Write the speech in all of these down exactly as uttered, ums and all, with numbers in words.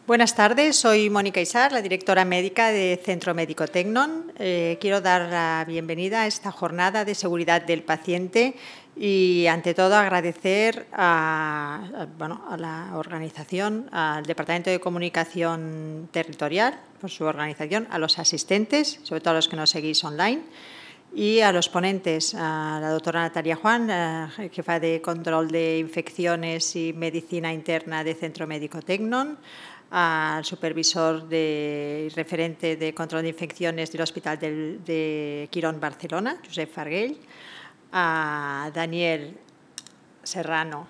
Buenas tardes, soy Mónica Isar, la directora médica de Centro Médico Tecnon. Eh, quiero dar la bienvenida a esta jornada de seguridad del paciente y, ante todo, agradecer a, a, bueno, a la organización, al Departamento de Comunicación Territorial, por su organización, a los asistentes, sobre todo a los que nos seguís online, y a los ponentes, a la doctora Natalia Juan, jefa de Control de Infecciones y Medicina Interna de Centro Médico Tecnon, al supervisor de, referente de Control de Infecciones del Hospital de, de Quirón, Barcelona, Josep Farguell, a Daniel Serrano,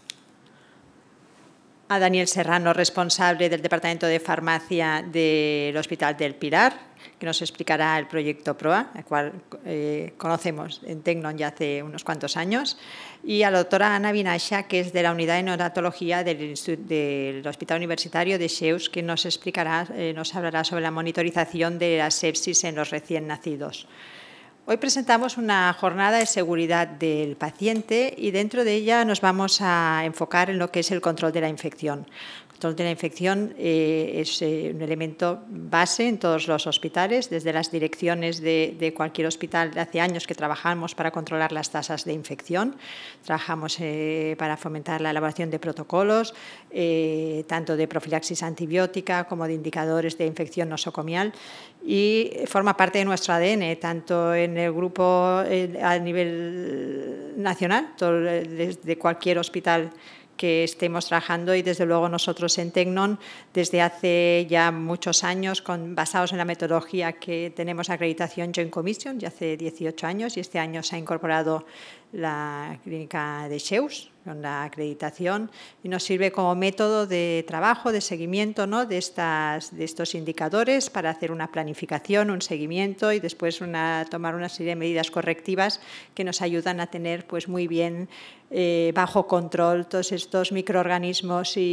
a Daniel Serrano, responsable del Departamento de Farmacia del Hospital del Pilar, que nos explicará el proyecto PROA, el cual eh, conocemos en Tecnon ya hace unos cuantos años, y a la doctora Ana Vinaixa, que es de la Unidad de Neonatología del, del Hospital Universitario de Xeus, que nos explicará, eh, nos hablará sobre la monitorización de la sepsis en los recién nacidos. Hoy presentamos una jornada de seguridad del paciente y dentro de ella nos vamos a enfocar en lo que es el control de la infección. El control de la infección eh, es eh, un elemento base en todos los hospitales, desde las direcciones de, de cualquier hospital. Hace años que trabajamos para controlar las tasas de infección, trabajamos eh, para fomentar la elaboración de protocolos, eh, tanto de profilaxis antibiótica como de indicadores de infección nosocomial, y forma parte de nuestro A D N, tanto en el grupo eh, a nivel nacional, todo, desde cualquier hospital que estemos trabajando, y desde luego nosotros en Tecnon desde hace ya muchos años, con, basados en la metodología que tenemos acreditación Joint Commission, ya hace dieciocho años, y este año se ha incorporado la clínica de Xeus con la acreditación, y nos sirve como método de trabajo, de seguimiento, ¿no?, de, estas, de estos indicadores para hacer una planificación, un seguimiento y después una, tomar una serie de medidas correctivas que nos ayudan a tener pues, muy bien eh, bajo control todos estos microorganismos y,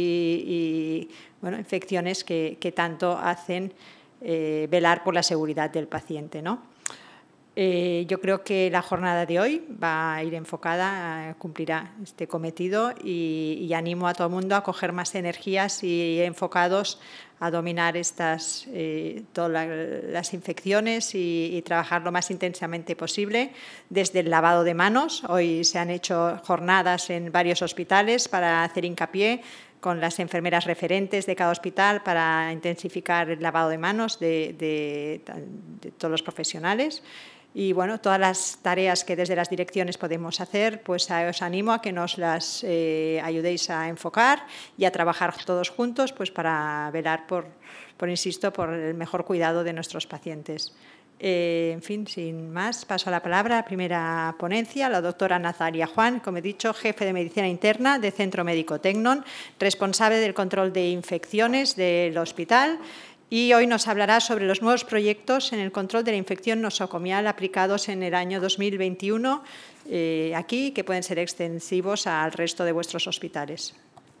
y bueno, infecciones que, que tanto hacen eh, velar por la seguridad del paciente, ¿no? Eh, yo creo que la jornada de hoy va a ir enfocada, a, cumplirá este cometido y, y animo a todo el mundo a coger más energías y enfocados a dominar estas, eh, todas la, las infecciones y, y trabajar lo más intensamente posible desde el lavado de manos. Hoy se han hecho jornadas en varios hospitales para hacer hincapié con las enfermeras referentes de cada hospital para intensificar el lavado de manos de, de, de todos los profesionales. Y bueno, todas las tareas que desde las direcciones podemos hacer, pues os animo a que nos las eh, ayudéis a enfocar y a trabajar todos juntos pues para velar por, por, insisto, por el mejor cuidado de nuestros pacientes. Eh, en fin, sin más, paso la palabra a la primera ponencia, la doctora Natalia Juan, como he dicho, jefe de Medicina Interna de Centro Médico Tecnon, responsable del control de infecciones del hospital, y hoy nos hablará sobre los nuevos proyectos en el control de la infección nosocomial aplicados en el año dos mil veintiuno eh, aquí, que pueden ser extensivos al resto de vuestros hospitales.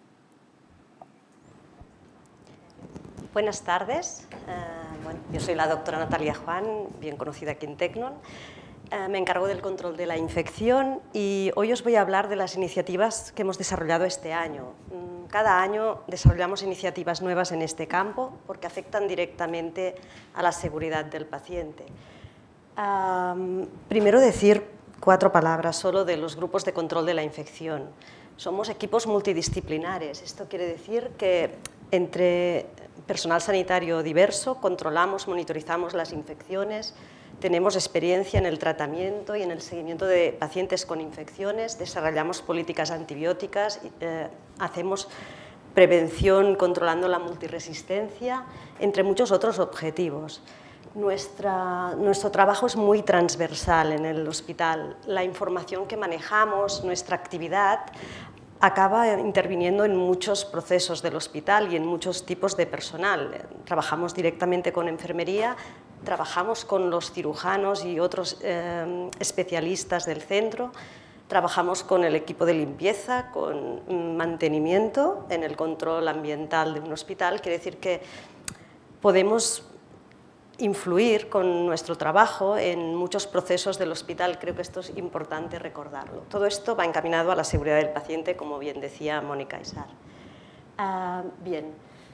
Buenas tardes. Uh, bueno, yo soy la doctora Natalia Juan, bien conocida aquí en Tecnon. Uh, me encargo del control de la infección y hoy os voy a hablar de las iniciativas que hemos desarrollado este año. Cada año desarrollamos iniciativas nuevas en este campo porque afectan directamente a la seguridad del paciente. Um, primero decir cuatro palabras solo de los grupos de control de la infección. Somos equipos multidisciplinares. Esto quiere decir que entre personal sanitario diverso controlamos, monitorizamos las infecciones, tenemos experiencia en el tratamiento y en el seguimiento de pacientes con infecciones, desarrollamos políticas antibióticas, eh, hacemos prevención controlando la multiresistencia, entre muchos otros objetivos. Nuestra, nuestro trabajo es muy transversal en el hospital. La información que manejamos, nuestra actividad, acaba interviniendo en muchos procesos del hospital y en muchos tipos de personal. Trabajamos directamente con enfermería, trabajamos con los cirujanos y otros eh, especialistas del centro, trabajamos con el equipo de limpieza, con mantenimiento en el control ambiental de un hospital. Quiere decir que podemos influir con nuestro trabajo en muchos procesos del hospital. Creo que esto es importante recordarlo. Todo esto va encaminado a la seguridad del paciente, como bien decía Mónica Isar. Uh, bien,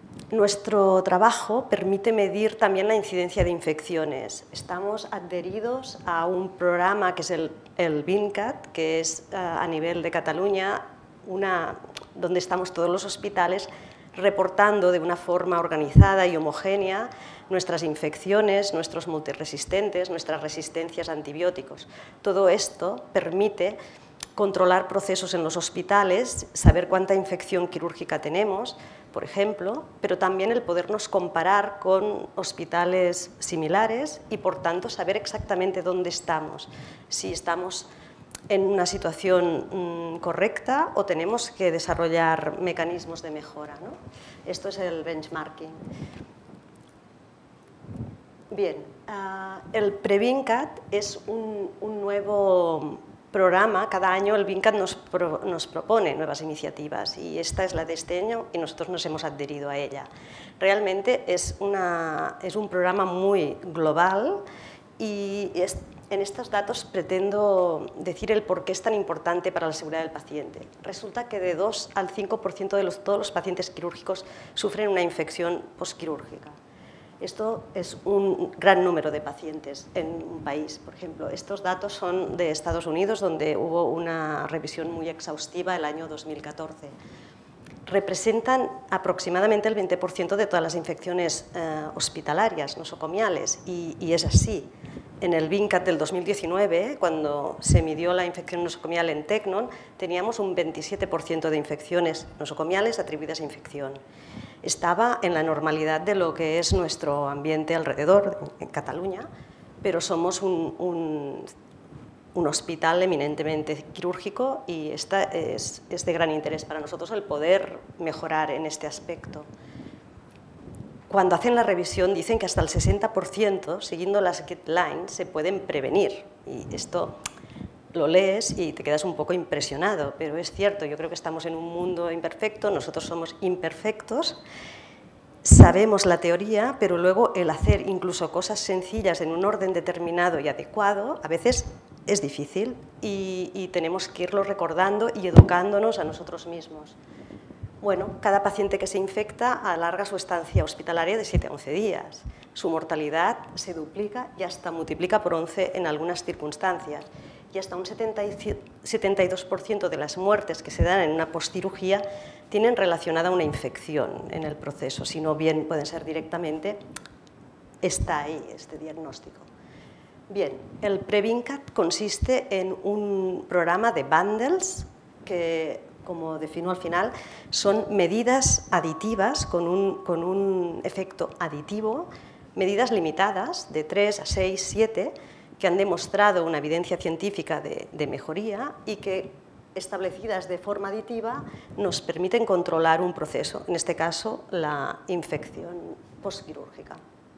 Nuestro trabajo permite medir también la incidencia de infecciones. Estamos adheridos a un programa que es el, el VINCAT, que es uh, a nivel de Cataluña, una, donde estamos todos los hospitales reportando de una forma organizada y homogénea nuestras infecciones, nuestros multiresistentes, nuestras resistencias a antibióticos. Todo esto permite controlar procesos en los hospitales, saber cuánta infección quirúrgica tenemos, por ejemplo, pero también el podernos comparar con hospitales similares y, por tanto, saber exactamente dónde estamos, si estamos en una situación mmm, correcta o tenemos que desarrollar mecanismos de mejora, ¿no? Esto es el benchmarking. Bien, uh, el PreVINCAT es un, un nuevo programa. Cada año el VINCAT nos, pro, nos propone nuevas iniciativas y esta es la de este año y nosotros nos hemos adherido a ella. Realmente es, una, es un programa muy global y es, en estos datos pretendo decir el por qué es tan importante para la seguridad del paciente. Resulta que de dos al cinco por ciento de los, todos los pacientes quirúrgicos sufren una infección postquirúrgica. Esto es un gran número de pacientes en un país, por ejemplo. Estos datos son de Estados Unidos, donde hubo una revisión muy exhaustiva el año dos mil catorce. Representan aproximadamente el veinte por ciento de todas las infecciones eh, hospitalarias, nosocomiales, y, y es así. En el VINCAT del dos mil diecinueve, cuando se midió la infección nosocomial en Tecnon, teníamos un veintisiete por ciento de infecciones nosocomiales atribuidas a infección. Estaba en la normalidad de lo que es nuestro ambiente alrededor, en Cataluña, pero somos un, un, un hospital eminentemente quirúrgico y esta es, es de gran interés para nosotros el poder mejorar en este aspecto. Cuando hacen la revisión dicen que hasta el sesenta por ciento, siguiendo las guidelines, se pueden prevenir. Y esto lo lees y te quedas un poco impresionado, pero es cierto, yo creo que estamos en un mundo imperfecto, nosotros somos imperfectos, sabemos la teoría, pero luego el hacer incluso cosas sencillas en un orden determinado y adecuado, a veces es difícil y, y tenemos que irlo recordando y educándonos a nosotros mismos. Bueno, cada paciente que se infecta alarga su estancia hospitalaria de siete a once días. Su mortalidad se duplica y hasta multiplica por once en algunas circunstancias. Y hasta un setenta y dos por ciento de las muertes que se dan en una postcirugía tienen relacionada una infección en el proceso, si no bien pueden ser directamente, está ahí este diagnóstico. Bien, el PreVINCAT consiste en un programa de bundles que, como defino al final, son medidas aditivas con un, con un efecto aditivo, medidas limitadas de tres a seis, siete, que han demostrado una evidencia científica de, de mejoría y que, establecidas de forma aditiva, nos permiten controlar un proceso, en este caso la infección postquirúrgica.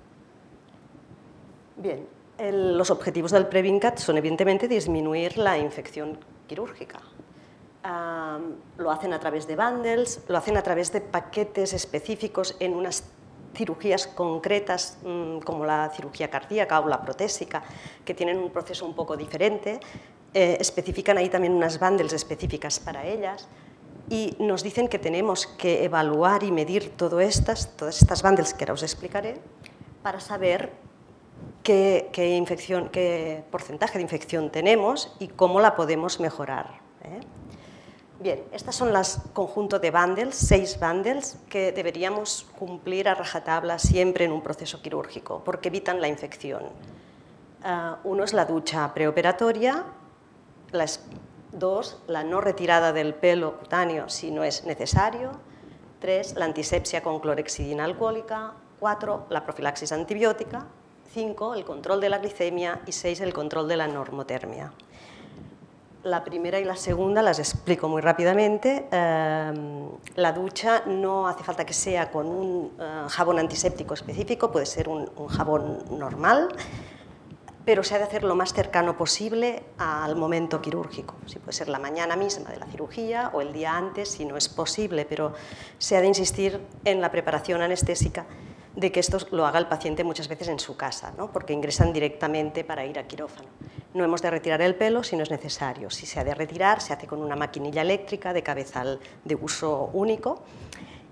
Bien, el, los objetivos del PreVINCAT son evidentemente disminuir la infección quirúrgica. Um, lo hacen a través de bundles, lo hacen a través de paquetes específicos en unas cirugías concretas mmm, como la cirugía cardíaca o la protésica, que tienen un proceso un poco diferente, eh, especifican ahí también unas bundles específicas para ellas y nos dicen que tenemos que evaluar y medir todo estas, todas estas bundles que ahora os explicaré para saber qué, qué, infección, qué porcentaje de infección tenemos y cómo la podemos mejorar, ¿eh? Bien, estas son las conjuntos de bundles, seis bundles, que deberíamos cumplir a rajatabla siempre en un proceso quirúrgico, porque evitan la infección. Uh, uno es la ducha preoperatoria, las, dos, la no retirada del pelo cutáneo si no es necesario, tres, la antisepsia con clorhexidina alcohólica, cuatro, la profilaxis antibiótica, cinco, el control de la glicemia y seis, el control de la normotermia. La primera y la segunda las explico muy rápidamente. Eh, la ducha no hace falta que sea con un eh, jabón antiséptico específico, puede ser un, un jabón normal, pero se ha de hacer lo más cercano posible al momento quirúrgico. Sí, puede ser la mañana misma de la cirugía o el día antes, si no es posible, pero se ha de insistir en la preparación anestésica de que esto lo haga el paciente muchas veces en su casa, ¿no? Porque ingresan directamente para ir a quirófano. No hemos de retirar el pelo si no es necesario. Si se ha de retirar, se hace con una maquinilla eléctrica de cabezal de uso único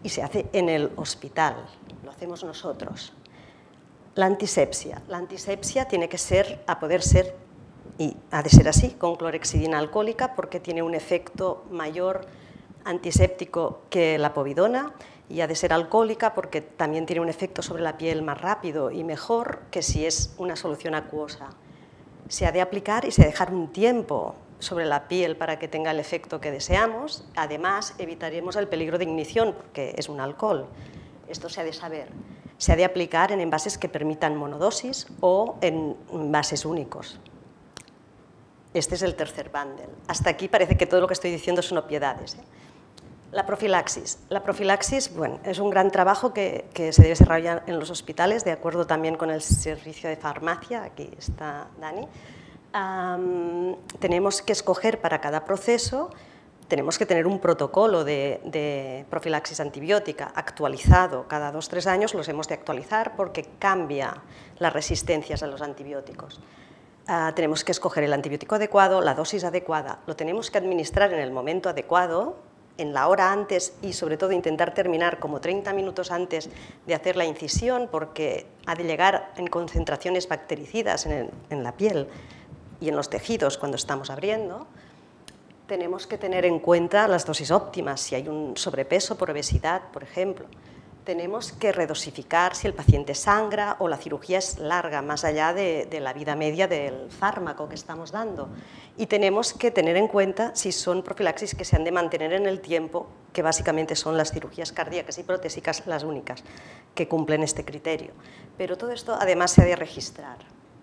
y se hace en el hospital, lo hacemos nosotros. La antisepsia. La antisepsia tiene que ser, a poder ser, y ha de ser así, con clorhexidina alcohólica, porque tiene un efecto mayor antiséptico que la povidona, y ha de ser alcohólica porque también tiene un efecto sobre la piel más rápido y mejor que si es una solución acuosa. Se ha de aplicar y se ha de dejar un tiempo sobre la piel para que tenga el efecto que deseamos. Además, evitaremos el peligro de ignición porque es un alcohol. Esto se ha de saber. Se ha de aplicar en envases que permitan monodosis o en envases únicos. Este es el tercer bundle. Hasta aquí parece que todo lo que estoy diciendo son obviedades, ¿eh? La profilaxis. La profilaxis, bueno, es un gran trabajo que, que se debe desarrollar en los hospitales, de acuerdo también con el servicio de farmacia, aquí está Dani. Um, tenemos que escoger para cada proceso, tenemos que tener un protocolo de, de profilaxis antibiótica actualizado. Cada dos o tres años los hemos de actualizar porque cambia las resistencias a los antibióticos. Uh, tenemos que escoger el antibiótico adecuado, la dosis adecuada, lo tenemos que administrar en el momento adecuado, en la hora antes y sobre todo intentar terminar como treinta minutos antes de hacer la incisión porque ha de llegar en concentraciones bactericidas en, el, en la piel y en los tejidos cuando estamos abriendo. Tenemos que tener en cuenta las dosis óptimas, si hay un sobrepeso por obesidad, por ejemplo. Tenemos que redosificar si el paciente sangra o la cirugía es larga, más allá de, de la vida media del fármaco que estamos dando. Y tenemos que tener en cuenta si son profilaxis que se han de mantener en el tiempo, que básicamente son las cirugías cardíacas y protésicas las únicas que cumplen este criterio. Pero todo esto además se ha de registrar.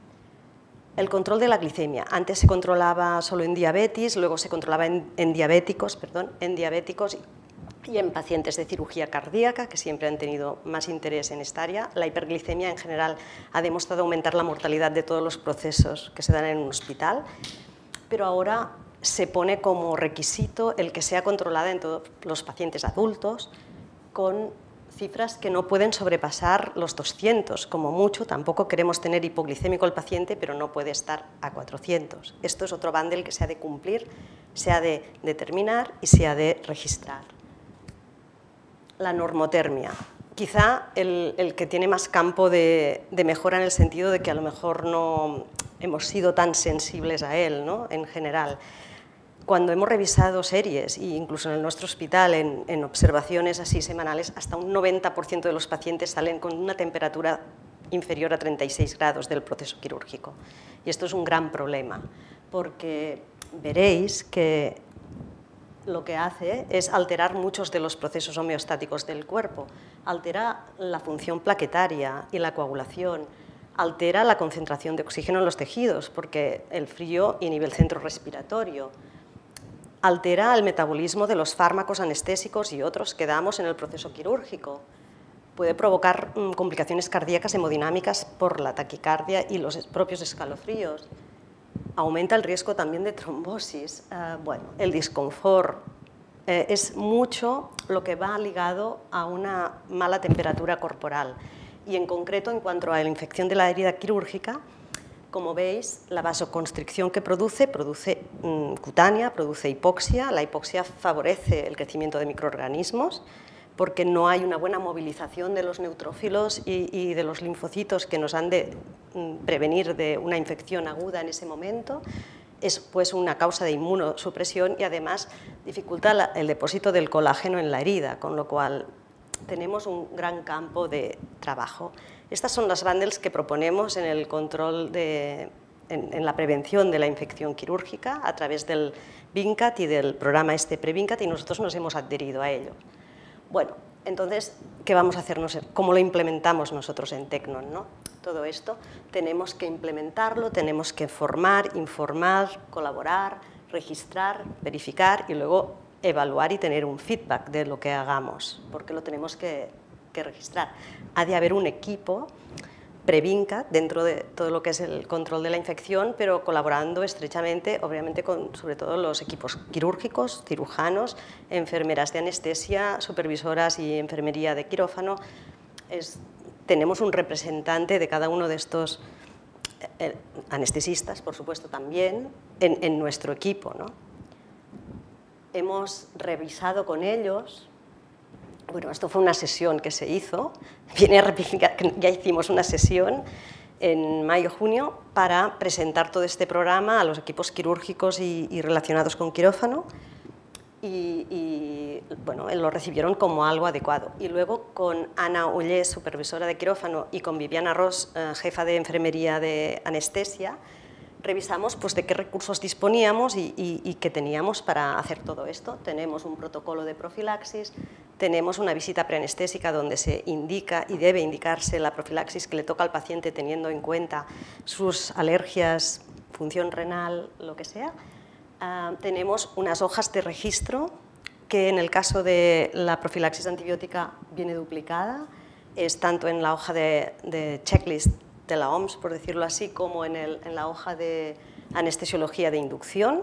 El control de la glicemia. Antes se controlaba solo en diabetes, luego se controlaba en, en diabéticos, perdón, en diabéticos y en pacientes de cirugía cardíaca, que siempre han tenido más interés en esta área. La hiperglicemia en general ha demostrado aumentar la mortalidad de todos los procesos que se dan en un hospital, pero ahora se pone como requisito el que sea controlada en todos los pacientes adultos con cifras que no pueden sobrepasar los doscientos, como mucho. Tampoco queremos tener hipoglicémico el paciente, pero no puede estar a cuatrocientos. Esto es otro bundle que se ha de cumplir, se ha de determinar y se ha de registrar. La normotermia, quizá el, el que tiene más campo de, de mejora en el sentido de que a lo mejor no hemos sido tan sensibles a él, ¿no? En general. Cuando hemos revisado series, e incluso en nuestro hospital, en, en observaciones así semanales, hasta un noventa por ciento de los pacientes salen con una temperatura inferior a treinta y seis grados del proceso quirúrgico. Y esto es un gran problema, porque veréis que lo que hace es alterar muchos de los procesos homeostáticos del cuerpo, altera la función plaquetaria y la coagulación, altera la concentración de oxígeno en los tejidos, porque el frío inhibe el centro respiratorio, altera el metabolismo de los fármacos anestésicos y otros que damos en el proceso quirúrgico, puede provocar mmm, complicaciones cardíacas hemodinámicas por la taquicardia y los propios escalofríos. Aumenta el riesgo también de trombosis. Uh, bueno, el disconfort eh, es mucho lo que va ligado a una mala temperatura corporal. Y en concreto, en cuanto a la infección de la herida quirúrgica, como veis, la vasoconstricción que produce, produce mmm, cutánea, produce hipoxia. La hipoxia favorece el crecimiento de microorganismos porque no hay una buena movilización de los neutrófilos y, y de los linfocitos que nos han de prevenir de una infección aguda en ese momento. Es pues una causa de inmunosupresión y además dificulta la, el depósito del colágeno en la herida, con lo cual tenemos un gran campo de trabajo. Estas son las bundles que proponemos en el control de, en, en la prevención de la infección quirúrgica a través del VINCAT y del programa este PreVINCAT, y nosotros nos hemos adherido a ello. Bueno, entonces, ¿qué vamos a hacer? ¿Cómo lo implementamos nosotros en Tecnon, ¿no? Todo esto tenemos que implementarlo, tenemos que formar, informar, colaborar, registrar, verificar y luego evaluar y tener un feedback de lo que hagamos, porque lo tenemos que, que registrar. Ha de haber un equipo PreVINCAT dentro de todo lo que es el control de la infección, pero colaborando estrechamente, obviamente, con sobre todo los equipos quirúrgicos, cirujanos, enfermeras de anestesia, supervisoras y enfermería de quirófano. Es, tenemos un representante de cada uno de estos eh, anestesistas, por supuesto, también, en, en nuestro equipo, ¿no? Hemos revisado con ellos Bueno, esto fue una sesión que se hizo, viene a replicar, ya hicimos una sesión en mayo-junio para presentar todo este programa a los equipos quirúrgicos y, y relacionados con quirófano y, y bueno, lo recibieron como algo adecuado. Y luego con Ana Ollés, supervisora de quirófano, y con Viviana Ros, eh, jefa de enfermería de anestesia, revisamos pues, de qué recursos disponíamos y, y, y qué teníamos para hacer todo esto. Tenemos un protocolo de profilaxis, tenemos una visita preanestésica donde se indica y debe indicarse la profilaxis que le toca al paciente teniendo en cuenta sus alergias, función renal, lo que sea. Uh, tenemos unas hojas de registro que en el caso de la profilaxis antibiótica viene duplicada, es tanto en la hoja de, de checklist de la O M S, por decirlo así, como en, el, en la hoja de anestesiología de inducción.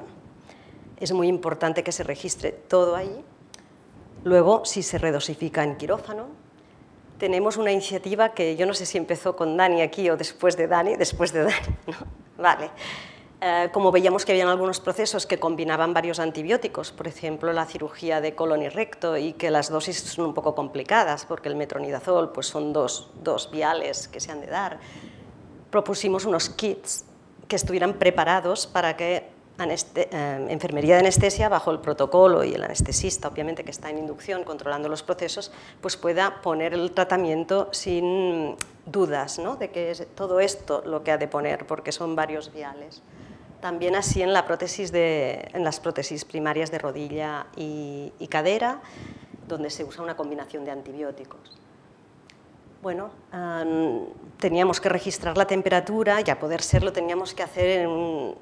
Es muy importante que se registre todo ahí. Luego, si se redosifica en quirófano, tenemos una iniciativa que yo no sé si empezó con Dani aquí o después de Dani, después de Dani, ¿no? Vale. Eh, como veíamos que habían algunos procesos que combinaban varios antibióticos, por ejemplo, la cirugía de colon y recto, y que las dosis son un poco complicadas, porque el metronidazol pues, son dos, dos viales que se han de dar, propusimos unos kits que estuvieran preparados para que aneste eh, enfermería de anestesia, bajo el protocolo y el anestesista, obviamente, que está en inducción controlando los procesos, pues pueda poner el tratamiento sin dudas, ¿no? De que es todo esto lo que ha de poner, porque son varios viales. También así en, la prótesis de, en las prótesis primarias de rodilla y, y cadera, donde se usa una combinación de antibióticos. Bueno, um, teníamos que registrar la temperatura y a poder ser lo teníamos que hacer en un,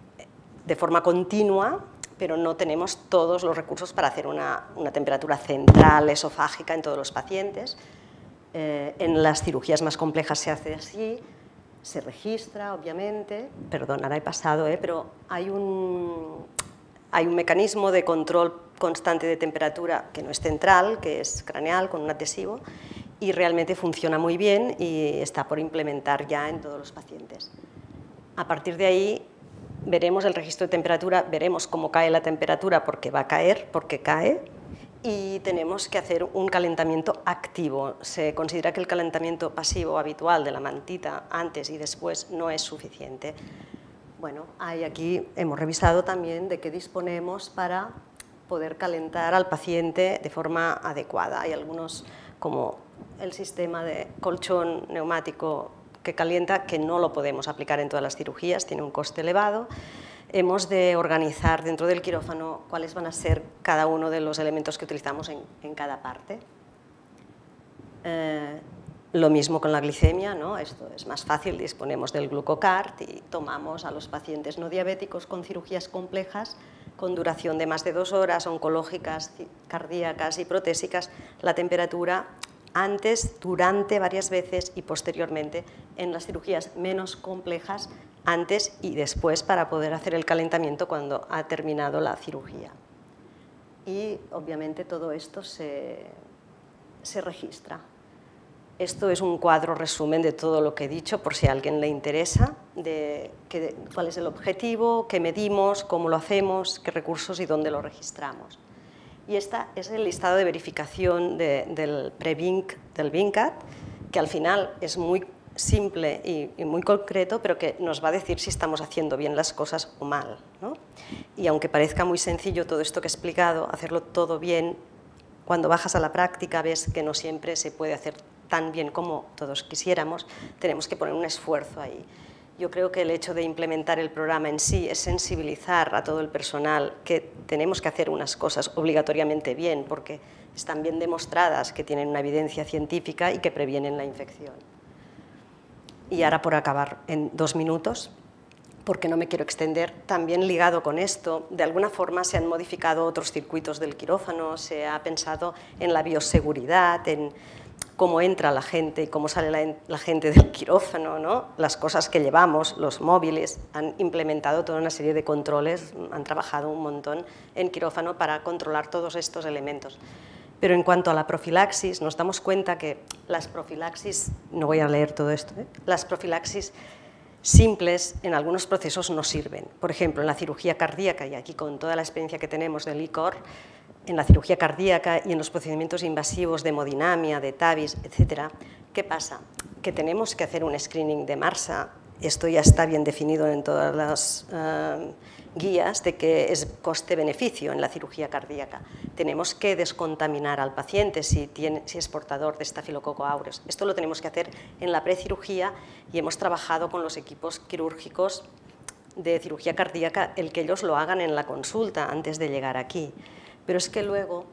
de forma continua, pero no tenemos todos los recursos para hacer una, una temperatura central esofágica en todos los pacientes. Eh, en las cirugías más complejas se hace así, se registra, obviamente, perdón, ahora he pasado, ¿eh? pero hay un, hay un mecanismo de control constante de temperatura que no es central, que es craneal, con un adhesivo, y realmente funciona muy bien y está por implementar ya en todos los pacientes. A partir de ahí veremos el registro de temperatura, veremos cómo cae la temperatura, porque va a caer, porque cae, y tenemos que hacer un calentamiento activo. Se considera que el calentamiento pasivo habitual de la mantita antes y después no es suficiente. Bueno, hay aquí hemos revisado también de qué disponemos para poder calentar al paciente de forma adecuada. Hay algunos, como el sistema de colchón neumático que calienta, que no lo podemos aplicar en todas las cirugías, tiene un coste elevado. Hemos de organizar dentro del quirófano cuáles van a ser cada uno de los elementos que utilizamos en, en cada parte. Eh, lo mismo con la glicemia, ¿no? Esto es más fácil, disponemos del glucocart y tomamos a los pacientes no diabéticos con cirugías complejas, con duración de más de dos horas, oncológicas, cardíacas y protésicas, la temperatura antes, durante varias veces y posteriormente en las cirugías menos complejas, antes y después, para poder hacer el calentamiento cuando ha terminado la cirugía. Y obviamente todo esto se, se registra. Esto es un cuadro resumen de todo lo que he dicho, por si a alguien le interesa, de, que, cuál es el objetivo, qué medimos, cómo lo hacemos, qué recursos y dónde lo registramos. Y este es el listado de verificación de, del PREVINC, del VINCAT, que al final es muy simple y, y muy concreto, pero que nos va a decir si estamos haciendo bien las cosas o mal, ¿no? Y aunque parezca muy sencillo todo esto que he explicado, hacerlo todo bien, cuando bajas a la práctica ves que no siempre se puede hacer tan bien como todos quisiéramos, tenemos que poner un esfuerzo ahí. Yo creo que el hecho de implementar el programa en sí es sensibilizar a todo el personal que tenemos que hacer unas cosas obligatoriamente bien, porque están bien demostradas, que tienen una evidencia científica y que previenen la infección. Y ahora, por acabar en dos minutos, porque no me quiero extender, también ligado con esto, de alguna forma se han modificado otros circuitos del quirófano, se ha pensado en la bioseguridad, en cómo entra la gente y cómo sale la, la gente del quirófano, ¿no? Las cosas que llevamos, los móviles, han implementado toda una serie de controles, han trabajado un montón en quirófano para controlar todos estos elementos. Pero en cuanto a la profilaxis, nos damos cuenta que las profilaxis, no voy a leer todo esto, ¿eh? Las profilaxis simples en algunos procesos no sirven. Por ejemplo, en la cirugía cardíaca, y aquí con toda la experiencia que tenemos del I C O R, en la cirugía cardíaca y en los procedimientos invasivos de hemodinamia, de TAVIs, etcétera, ¿qué pasa? Que tenemos que hacer un screening de MARSA. Esto ya está bien definido en todas las uh, guías de que es coste-beneficio en la cirugía cardíaca. Tenemos que descontaminar al paciente si, tiene, si es portador de Staphylococcus aureus. Esto lo tenemos que hacer en la precirugía y hemos trabajado con los equipos quirúrgicos de cirugía cardíaca el que ellos lo hagan en la consulta antes de llegar aquí. Pero es que luego,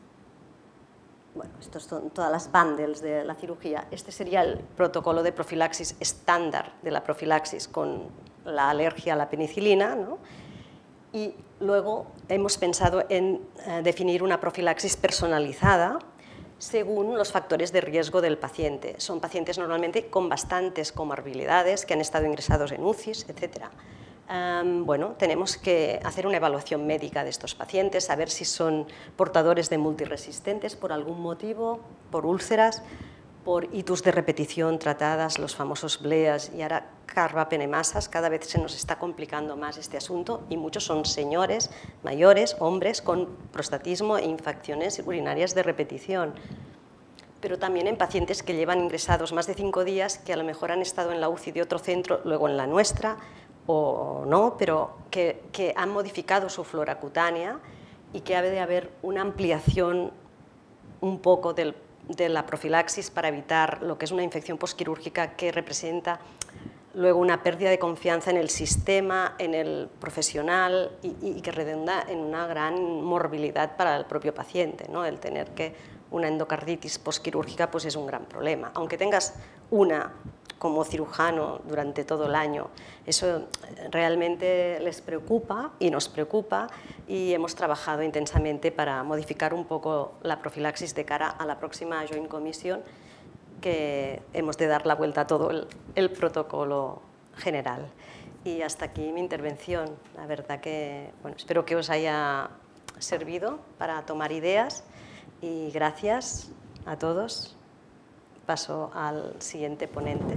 bueno, estos son todas las bundles de la cirugía, este sería el protocolo de profilaxis estándar de la profilaxis con la alergia a la penicilina, ¿no? Y luego hemos pensado en eh, definir una profilaxis personalizada según los factores de riesgo del paciente. Son pacientes normalmente con bastantes comorbilidades que han estado ingresados en U C Is, etcétera. Um, bueno, tenemos que hacer una evaluación médica de estos pacientes, saber si son portadores de multiresistentes por algún motivo, por úlceras, por itus de repetición tratadas, los famosos B L E As y ahora carbapenemasas. Cada vez se nos está complicando más este asunto y muchos son señores mayores, hombres con prostatismo e infecciones urinarias de repetición. Pero también en pacientes que llevan ingresados más de cinco días, que a lo mejor han estado en la U C I de otro centro, luego en la nuestra, o no, pero que, que han modificado su flora cutánea y que ha de haber una ampliación un poco del, de la profilaxis para evitar lo que es una infección postquirúrgica que representa luego una pérdida de confianza en el sistema, en el profesional y, y que redunda en una gran morbilidad para el propio paciente, ¿no? El tener que una endocarditis postquirúrgica pues es un gran problema. Aunque tengas una como cirujano durante todo el año, eso realmente les preocupa y nos preocupa y hemos trabajado intensamente para modificar un poco la profilaxis de cara a la próxima Joint Commission, que hemos de dar la vuelta a todo el, el protocolo general. Y hasta aquí mi intervención. La verdad que, bueno, espero que os haya servido para tomar ideas y gracias a todos. Paso al siguiente ponente.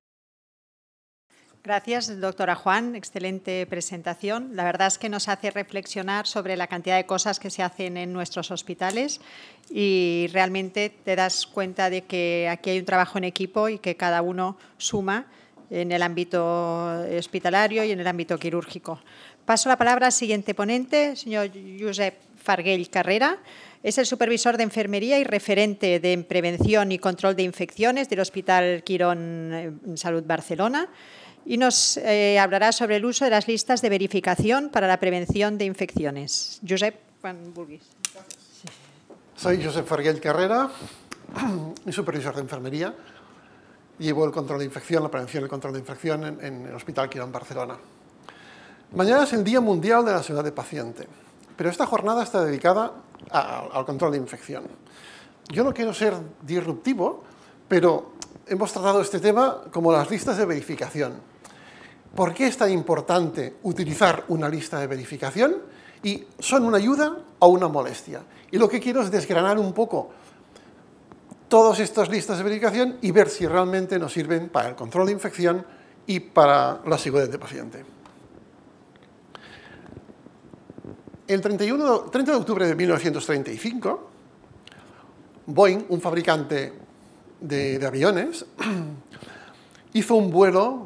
Gracias, doctora Juan. Excelente presentación. La verdad es que nos hace reflexionar sobre la cantidad de cosas que se hacen en nuestros hospitales y realmente te das cuenta de que aquí hay un trabajo en equipo y que cada uno suma en el ámbito hospitalario y en el ámbito quirúrgico. Paso la palabra al siguiente ponente, señor Josep Farguell Carrera. Es el supervisor de enfermería y referente de prevención y control de infecciones del Hospital Quirón Salud Barcelona y nos eh, hablará sobre el uso de las listas de verificación para la prevención de infecciones. Josep, quan vulguis. Soy Josep Farguell Carrera, mi supervisor de enfermería. Llevo el control de infección, la prevención y el control de infección en, en el Hospital Quirón Barcelona. Mañana es el Día Mundial de la Seguridad del Paciente, pero esta jornada está dedicada a, al control de infección. Yo no quiero ser disruptivo, pero hemos tratado este tema como las listas de verificación. ¿Por qué es tan importante utilizar una lista de verificación? ¿Y son una ayuda o una molestia? Y lo que quiero es desgranar un poco todas estas listas de verificación y ver si realmente nos sirven para el control de infección y para la seguridad del paciente. El treinta de octubre de mil novecientos treinta y cinco, Boeing, un fabricante de, de aviones, hizo un vuelo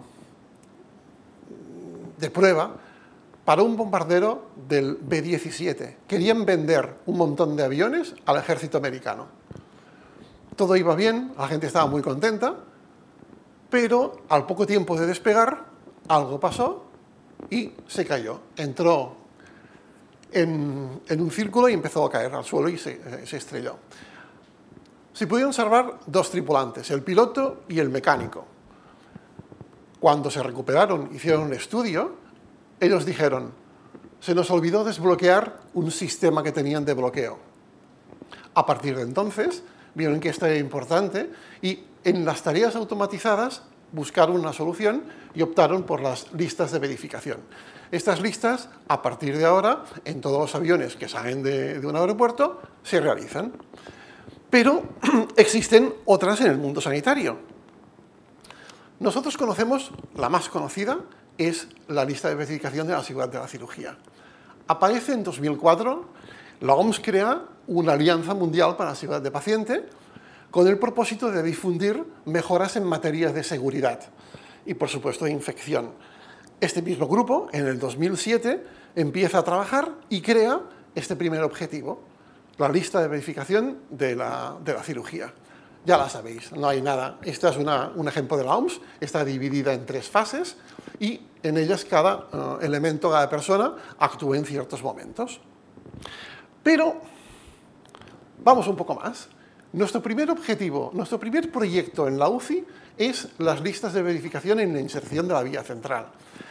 de prueba para un bombardero del B diecisiete. Querían vender un montón de aviones al ejército americano. Todo iba bien, la gente estaba muy contenta, pero al poco tiempo de despegar, algo pasó y se cayó. Entró en, en un círculo y empezó a caer al suelo y se, se estrelló. Se pudieron salvar dos tripulantes, el piloto y el mecánico. Cuando se recuperaron, hicieron un estudio, ellos dijeron, se nos olvidó desbloquear un sistema que tenían de bloqueo. A partir de entonces, vieron que esto era importante y en las tareas automatizadas buscaron una solución y optaron por las listas de verificación. Estas listas, a partir de ahora, en todos los aviones que salen de, de un aeropuerto, se realizan. Pero existen otras en el mundo sanitario. Nosotros conocemos, la más conocida, es la lista de verificación de la seguridad de la cirugía. Aparece en dos mil cuatro La O M S crea una alianza mundial para la seguridad del paciente con el propósito de difundir mejoras en materias de seguridad y, por supuesto, de infección. Este mismo grupo, en el dos mil siete, empieza a trabajar y crea este primer objetivo, la lista de verificación de la, de la cirugía. Ya la sabéis, no hay nada. Este es una, un ejemplo de la O M S, está dividida en tres fases y en ellas cada uh, elemento, cada persona actúa en ciertos momentos. Pero vamos un poco más. Nuestro primer objetivo, nuestro primer proyecto en la U C I es las listas de verificación en la inserción de la vía central.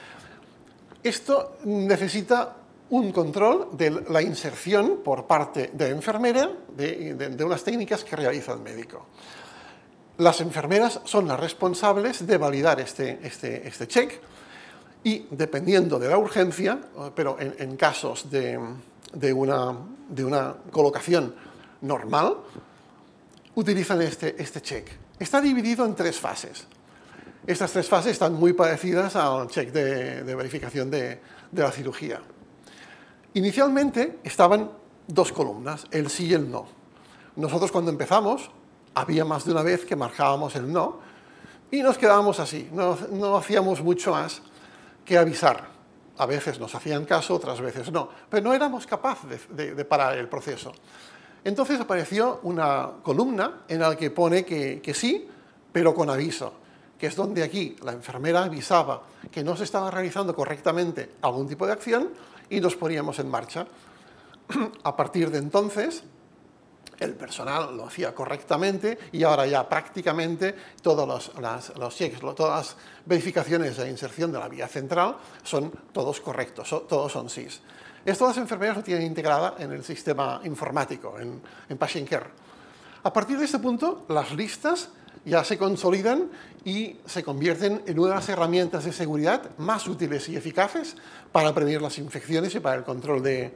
Esto necesita un control de la inserción por parte de la enfermera de, de, de unas técnicas que realiza el médico. Las enfermeras son las responsables de validar este, este, este check y, dependiendo de la urgencia, pero en, en casos de, de, una, de una colocación normal, utilizan este, este check. Está dividido en tres fases. Estas tres fases están muy parecidas al check de, de verificación de, de la cirugía. Inicialmente estaban dos columnas, el sí y el no. Nosotros cuando empezamos, había más de una vez que marcábamos el no y nos quedábamos así, no, no hacíamos mucho más que avisar. A veces nos hacían caso, otras veces no, pero no éramos capaces de, de, de parar el proceso. Entonces apareció una columna en la que pone que, que sí, pero con aviso, que es donde aquí la enfermera avisaba que no se estaba realizando correctamente algún tipo de acción y nos poníamos en marcha. A partir de entonces, el personal lo hacía correctamente y ahora ya prácticamente todos los, las, los checks, todas las verificaciones de inserción de la vía central son todos correctos, son, todos son sís. Esto las enfermeras lo tienen integrada en el sistema informático, en, en Patient Care. A partir de este punto, las listas ya se consolidan y se convierten en una de las herramientas de seguridad más útiles y eficaces para prevenir las infecciones y para el control de,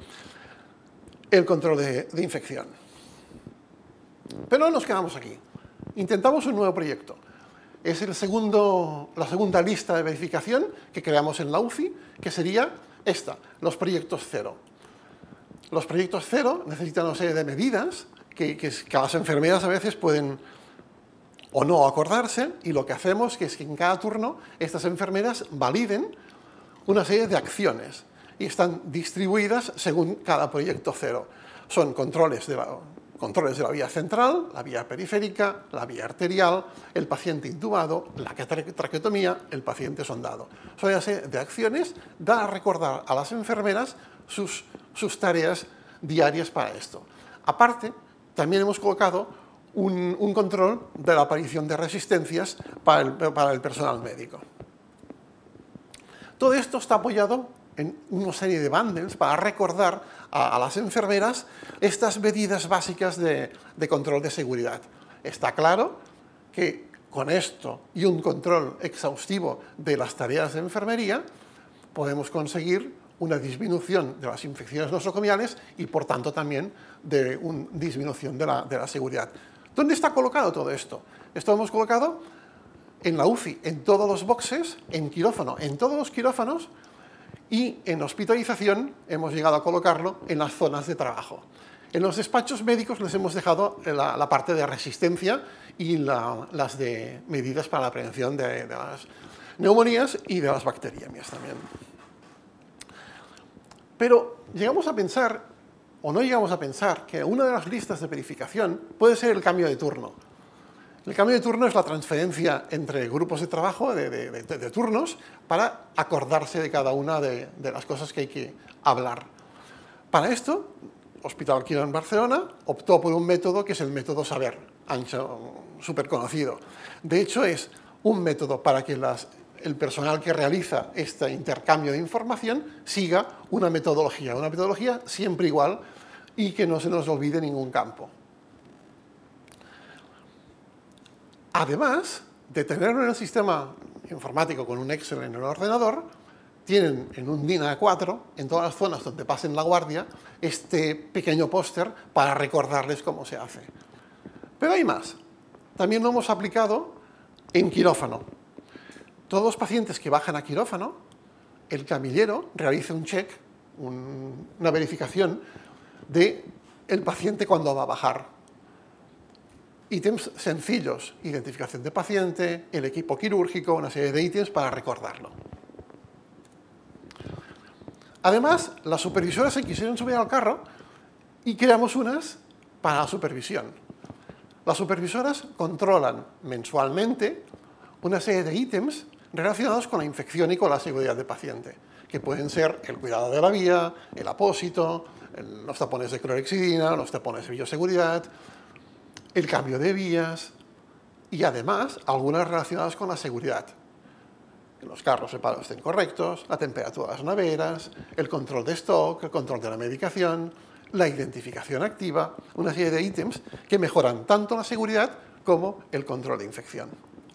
el control de, de infección. Pero no nos quedamos aquí. Intentamos un nuevo proyecto. Es el segundo, la segunda lista de verificación que creamos en la U C I, que sería esta, los proyectos cero. Los proyectos cero necesitan una serie de medidas que, que, que las enfermeras a veces pueden o no acordarse, y lo que hacemos es que en cada turno estas enfermeras validen una serie de acciones y están distribuidas según cada proyecto cero. Son controles de la, controles de la vía central, la vía periférica, la vía arterial, el paciente intubado, la traqueotomía, el paciente sondado. Son una serie de acciones da a recordar a las enfermeras sus, sus tareas diarias para esto. Aparte, también hemos colocado Un, un control de la aparición de resistencias para el, para el personal médico. Todo esto está apoyado en una serie de bundles para recordar a, a las enfermeras estas medidas básicas de, de control de seguridad. Está claro que con esto y un control exhaustivo de las tareas de enfermería podemos conseguir una disminución de las infecciones nosocomiales y, por tanto, también de una disminución de la, de la seguridad. ¿Dónde está colocado todo esto? Esto lo hemos colocado en la U C I, en todos los boxes, en quirófano, en todos los quirófanos, y en hospitalización hemos llegado a colocarlo en las zonas de trabajo. En los despachos médicos les hemos dejado la, la parte de resistencia y la, las de medidas para la prevención de, de las neumonías y de las bacteriemias también. Pero llegamos a pensar, o no llegamos a pensar, que una de las listas de verificación puede ser el cambio de turno. El cambio de turno es la transferencia entre grupos de trabajo, de, de, de, de turnos, para acordarse de cada una de, de las cosas que hay que hablar. Para esto, Hospital Quirón en Barcelona optó por un método que es el método Saber, ancho, súper conocido. De hecho, es un método para que las, el personal que realiza este intercambio de información siga una metodología, una metodología siempre igual y que no se nos olvide ningún campo. Además de tenerlo en el sistema informático con un Excel en el ordenador, tienen en un DIN A cuatro, en todas las zonas donde pasen la guardia, este pequeño póster para recordarles cómo se hace. Pero hay más. También lo hemos aplicado en quirófano. Todos los pacientes que bajan a quirófano, el camillero realiza un check, un, una verificación del paciente cuando va a bajar. Ítems sencillos, identificación de paciente, el equipo quirúrgico, una serie de ítems para recordarlo. Además, las supervisoras se quisieron subir al carro y creamos unas para la supervisión. Las supervisoras controlan mensualmente una serie de ítems relacionados con la infección y con la seguridad del paciente, que pueden ser el cuidado de la vía, el apósito, el, los tapones de clorexidina, los tapones de bioseguridad, el cambio de vías y además algunas relacionadas con la seguridad. Que los carros separados estén correctos, la temperatura de las neveras, el control de stock, el control de la medicación, la identificación activa, una serie de ítems que mejoran tanto la seguridad como el control de infección.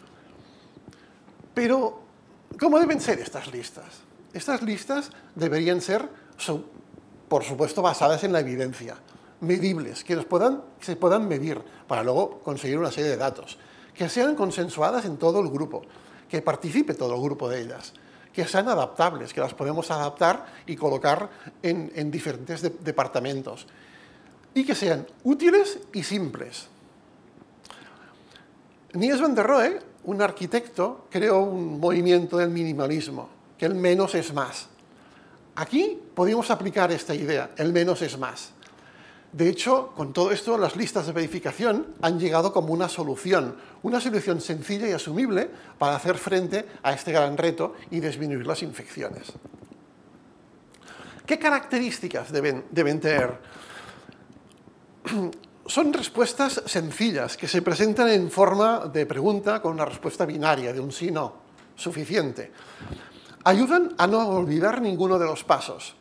Pero, ¿cómo deben ser estas listas? Estas listas deberían ser, por supuesto, basadas en la evidencia, medibles, que, nos puedan, que se puedan medir para luego conseguir una serie de datos, que sean consensuadas en todo el grupo, que participe todo el grupo de ellas, que sean adaptables, que las podemos adaptar y colocar en, en diferentes de, departamentos, y que sean útiles y simples. Mies van der Rohe, un arquitecto, creó un movimiento del minimalismo, que el menos es más. Aquí podemos aplicar esta idea, el menos es más. De hecho, con todo esto, las listas de verificación han llegado como una solución, una solución sencilla y asumible para hacer frente a este gran reto y disminuir las infecciones. ¿Qué características deben, deben tener? Son respuestas sencillas que se presentan en forma de pregunta con una respuesta binaria de un sí-no, suficiente. Ayudan a no olvidar ninguno de los pasos.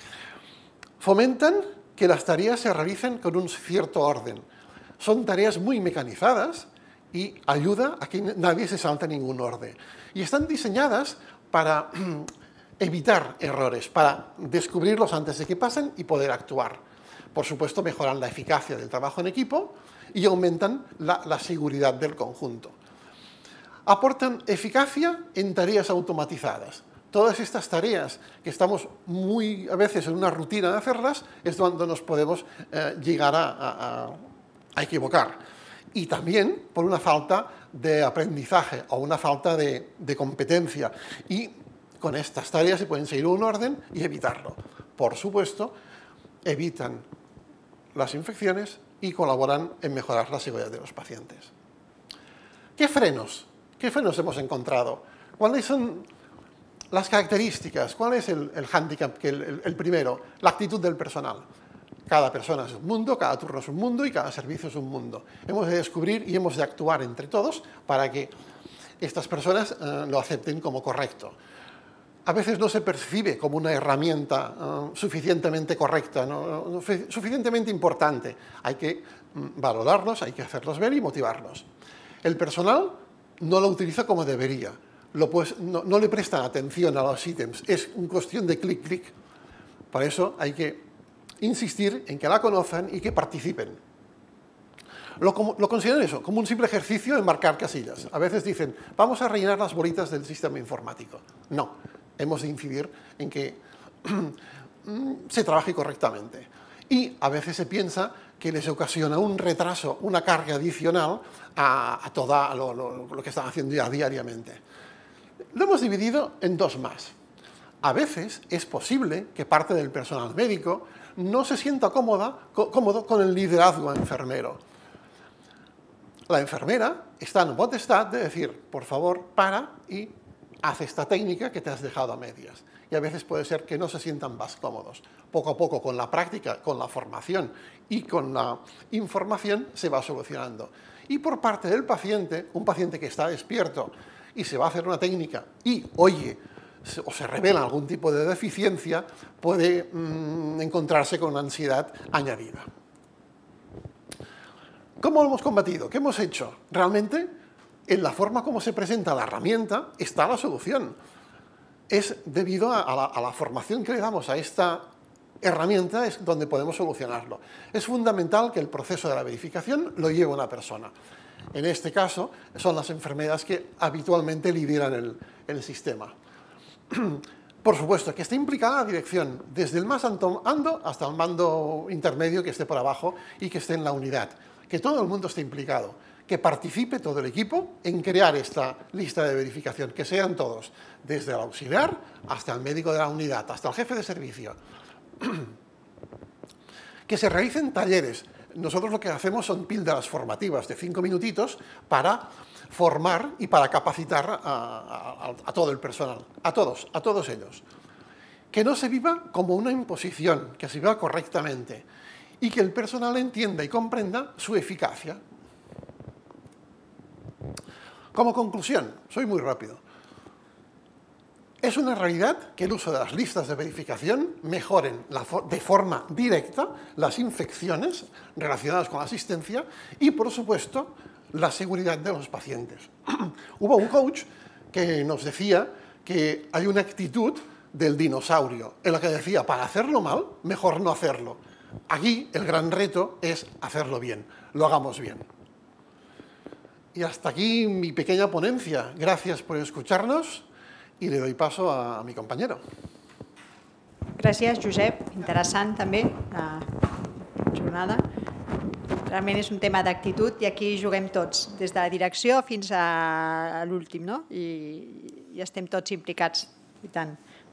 Fomentan que las tareas se realicen con un cierto orden. Son tareas muy mecanizadas y ayuda a que nadie se salte ningún orden. Y están diseñadas para evitar errores, para descubrirlos antes de que pasen y poder actuar. Por supuesto, mejoran la eficacia del trabajo en equipo y aumentan la, la seguridad del conjunto. Aportan eficacia en tareas automatizadas. Todas estas tareas que estamos muy a veces en una rutina de hacerlas es donde nos podemos eh, llegar a, a, a equivocar. Y también por una falta de aprendizaje o una falta de, de competencia. Y con estas tareas se pueden seguir un orden y evitarlo. Por supuesto, evitan las infecciones y colaboran en mejorar la seguridad de los pacientes. ¿Qué frenos? ¿Qué frenos hemos encontrado? ¿Cuáles son las características? ¿Cuál es el, el hándicap? El, el, el primero, la actitud del personal. Cada persona es un mundo, cada turno es un mundo y cada servicio es un mundo. Hemos de descubrir y hemos de actuar entre todos para que estas personas eh, lo acepten como correcto. A veces no se percibe como una herramienta uh, suficientemente correcta, ¿no? No, suficientemente importante. Hay que mm, valorarlos, hay que hacerlos ver y motivarlos. El personal no lo utiliza como debería. Lo pues, no, no le prestan atención a los ítems. Es una cuestión de clic, clic. Por eso hay que insistir en que la conozcan y que participen. Lo, como, lo consideran eso, como un simple ejercicio de marcar casillas. A veces dicen, vamos a rellenar las bolitas del sistema informático. No. Hemos de incidir en que se trabaje correctamente. Y a veces se piensa que les ocasiona un retraso, una carga adicional a, a todo lo, lo, lo que están haciendo ya diariamente. Lo hemos dividido en dos más. A veces es posible que parte del personal médico no se sienta cómoda, cómodo con el liderazgo enfermero. La enfermera está en potestad de decir, por favor, para y haz esta técnica que te has dejado a medias. Y a veces puede ser que no se sientan más cómodos. Poco a poco, con la práctica, con la formación y con la información, se va solucionando. Y por parte del paciente, un paciente que está despierto y se va a hacer una técnica y oye o se revela algún tipo de deficiencia, puede mmm, encontrarse con una ansiedad añadida. ¿Cómo lo hemos combatido? ¿Qué hemos hecho? Realmente, en la forma como se presenta la herramienta está la solución. Es debido a, a, la, a la formación que le damos a esta herramienta es donde podemos solucionarlo. Es fundamental que el proceso de la verificación lo lleve una persona. En este caso, son las enfermeras que habitualmente lideran el, el sistema. Por supuesto, que esté implicada la dirección, desde el más alto mando hasta el mando intermedio que esté por abajo y que esté en la unidad. Que todo el mundo esté implicado, que participe todo el equipo en crear esta lista de verificación, que sean todos, desde el auxiliar hasta el médico de la unidad, hasta el jefe de servicio. Que se realicen talleres. Nosotros lo que hacemos son píldoras formativas de cinco minutitos para formar y para capacitar a, a, a todo el personal, a todos, a todos ellos. Que no se viva como una imposición, que se viva correctamente y que el personal entienda y comprenda su eficacia. Como conclusión, soy muy rápido, es una realidad que el uso de las listas de verificación mejoren la for- de forma directa las infecciones relacionadas con la asistencia y, por supuesto, la seguridad de los pacientes. Hubo un coach que nos decía que hay una actitud del dinosaurio en la que decía, para hacerlo mal, mejor no hacerlo. Aquí el gran reto es hacerlo bien, lo hagamos bien. Y hasta aquí mi pequeña ponencia. Gracias por escucharnos y le doy paso a, a mi compañero. Gràcies, Josep. Interessant també la jornada. Realment és un tema d'actitud i aquí juguem tots, des de la direcció fins a l'últim, no? I, i estem tots implicats, i tant.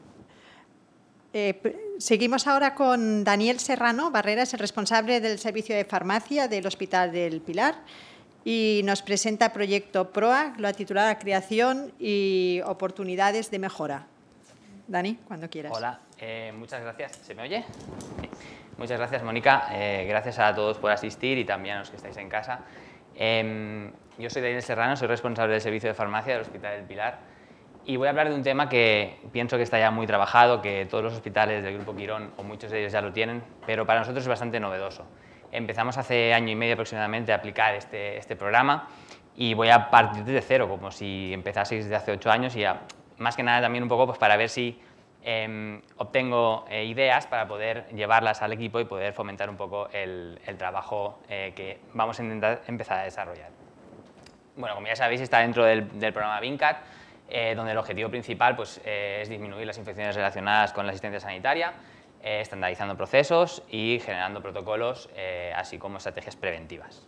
Eh, seguimos ahora con Daniel Serrano Barreras, el responsable del servicio de farmacia del Hospital del Pilar, y nos presenta Proyecto PROA, lo ha titulado Creación y Oportunidades de Mejora. Dani, cuando quieras. Hola, eh, muchas gracias. ¿Se me oye? Sí. Muchas gracias, Mónica. Eh, gracias a todos por asistir y también a los que estáis en casa. Eh, yo soy Daniel Serrano, soy responsable del servicio de farmacia del Hospital del Pilar y voy a hablar de un tema que pienso que está ya muy trabajado, que todos los hospitales del Grupo Quirón o muchos de ellos ya lo tienen, pero para nosotros es bastante novedoso. Empezamos hace año y medio aproximadamente a aplicar este, este programa y voy a partir de cero, como si empezaseis desde hace ocho años y ya, más que nada también un poco pues, para ver si eh, obtengo eh, ideas para poder llevarlas al equipo y poder fomentar un poco el, el trabajo eh, que vamos a intentar empezar a desarrollar. Bueno, como ya sabéis, está dentro del, del programa VINCAT, eh, donde el objetivo principal pues, eh, es disminuir las infecciones relacionadas con la asistencia sanitaria, Eh, estandarizando procesos y generando protocolos, eh, así como estrategias preventivas.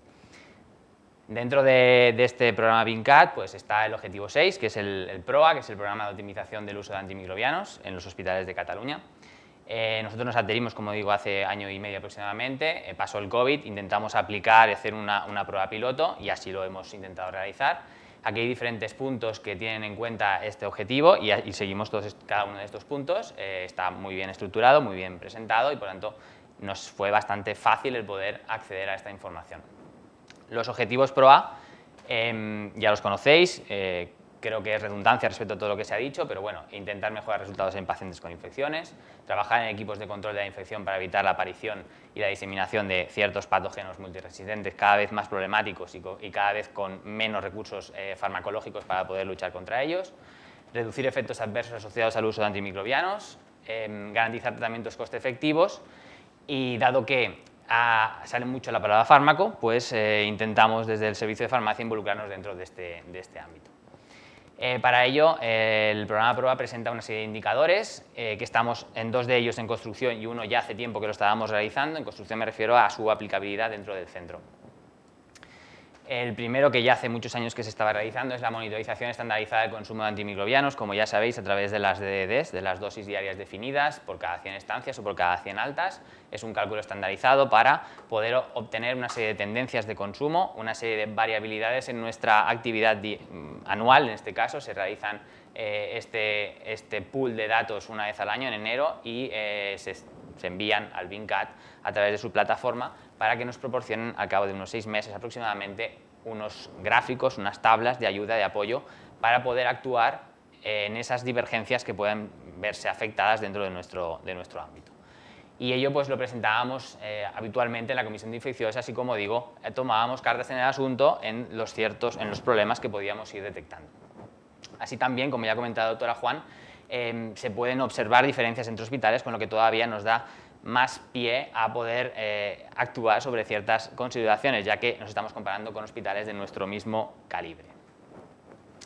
Dentro de, de este programa VINCAT pues, está el objetivo seis, que es el, el PROA, que es el programa de optimización del uso de antimicrobianos en los hospitales de Cataluña. Eh, nosotros nos adherimos, como digo, hace año y medio aproximadamente, eh, pasó el COVID, intentamos aplicar y hacer una, una prueba piloto y así lo hemos intentado realizar. Aquí hay diferentes puntos que tienen en cuenta este objetivo y, y seguimos todos, cada uno de estos puntos. Eh, está muy bien estructurado, muy bien presentado y por tanto nos fue bastante fácil el poder acceder a esta información. Los objetivos PROA eh, ya los conocéis, eh, creo que es redundancia respecto a todo lo que se ha dicho, pero bueno, intentar mejorar resultados en pacientes con infecciones, trabajar en equipos de control de la infección para evitar la aparición y la diseminación de ciertos patógenos multiresistentes cada vez más problemáticos y, y cada vez con menos recursos eh, farmacológicos para poder luchar contra ellos, reducir efectos adversos asociados al uso de antimicrobianos, eh, garantizar tratamientos coste efectivos y dado que ah, sale mucho la palabra fármaco, pues eh, intentamos desde el servicio de farmacia involucrarnos dentro de este, de este ámbito. Eh, para ello, eh, el programa PROA presenta una serie de indicadores, eh, que estamos en dos de ellos en construcción y uno ya hace tiempo que lo estábamos realizando. En construcción me refiero a su aplicabilidad dentro del centro. El primero, que ya hace muchos años que se estaba realizando, es la monitorización estandarizada del consumo de antimicrobianos, como ya sabéis, a través de las D D Ds, de las dosis diarias definidas por cada cien estancias o por cada cien altas. Es un cálculo estandarizado para poder obtener una serie de tendencias de consumo, una serie de variabilidades en nuestra actividad anual. En este caso, se realizan eh, este, este pool de datos una vez al año, en enero, y eh, se, se envían al VINCAT a través de su plataforma para que nos proporcionen al cabo de unos seis meses aproximadamente unos gráficos, unas tablas de ayuda, de apoyo, para poder actuar en esas divergencias que puedan verse afectadas dentro de nuestro, de nuestro ámbito. Y ello pues lo presentábamos eh, habitualmente en la Comisión de Infecciosas y, como digo, eh, tomábamos cartas en el asunto en los, ciertos, en los problemas que podíamos ir detectando. Así también, como ya ha comentado la doctora Juan, eh, se pueden observar diferencias entre hospitales, con lo que todavía nos da más pie a poder eh, actuar sobre ciertas consideraciones, ya que nos estamos comparando con hospitales de nuestro mismo calibre.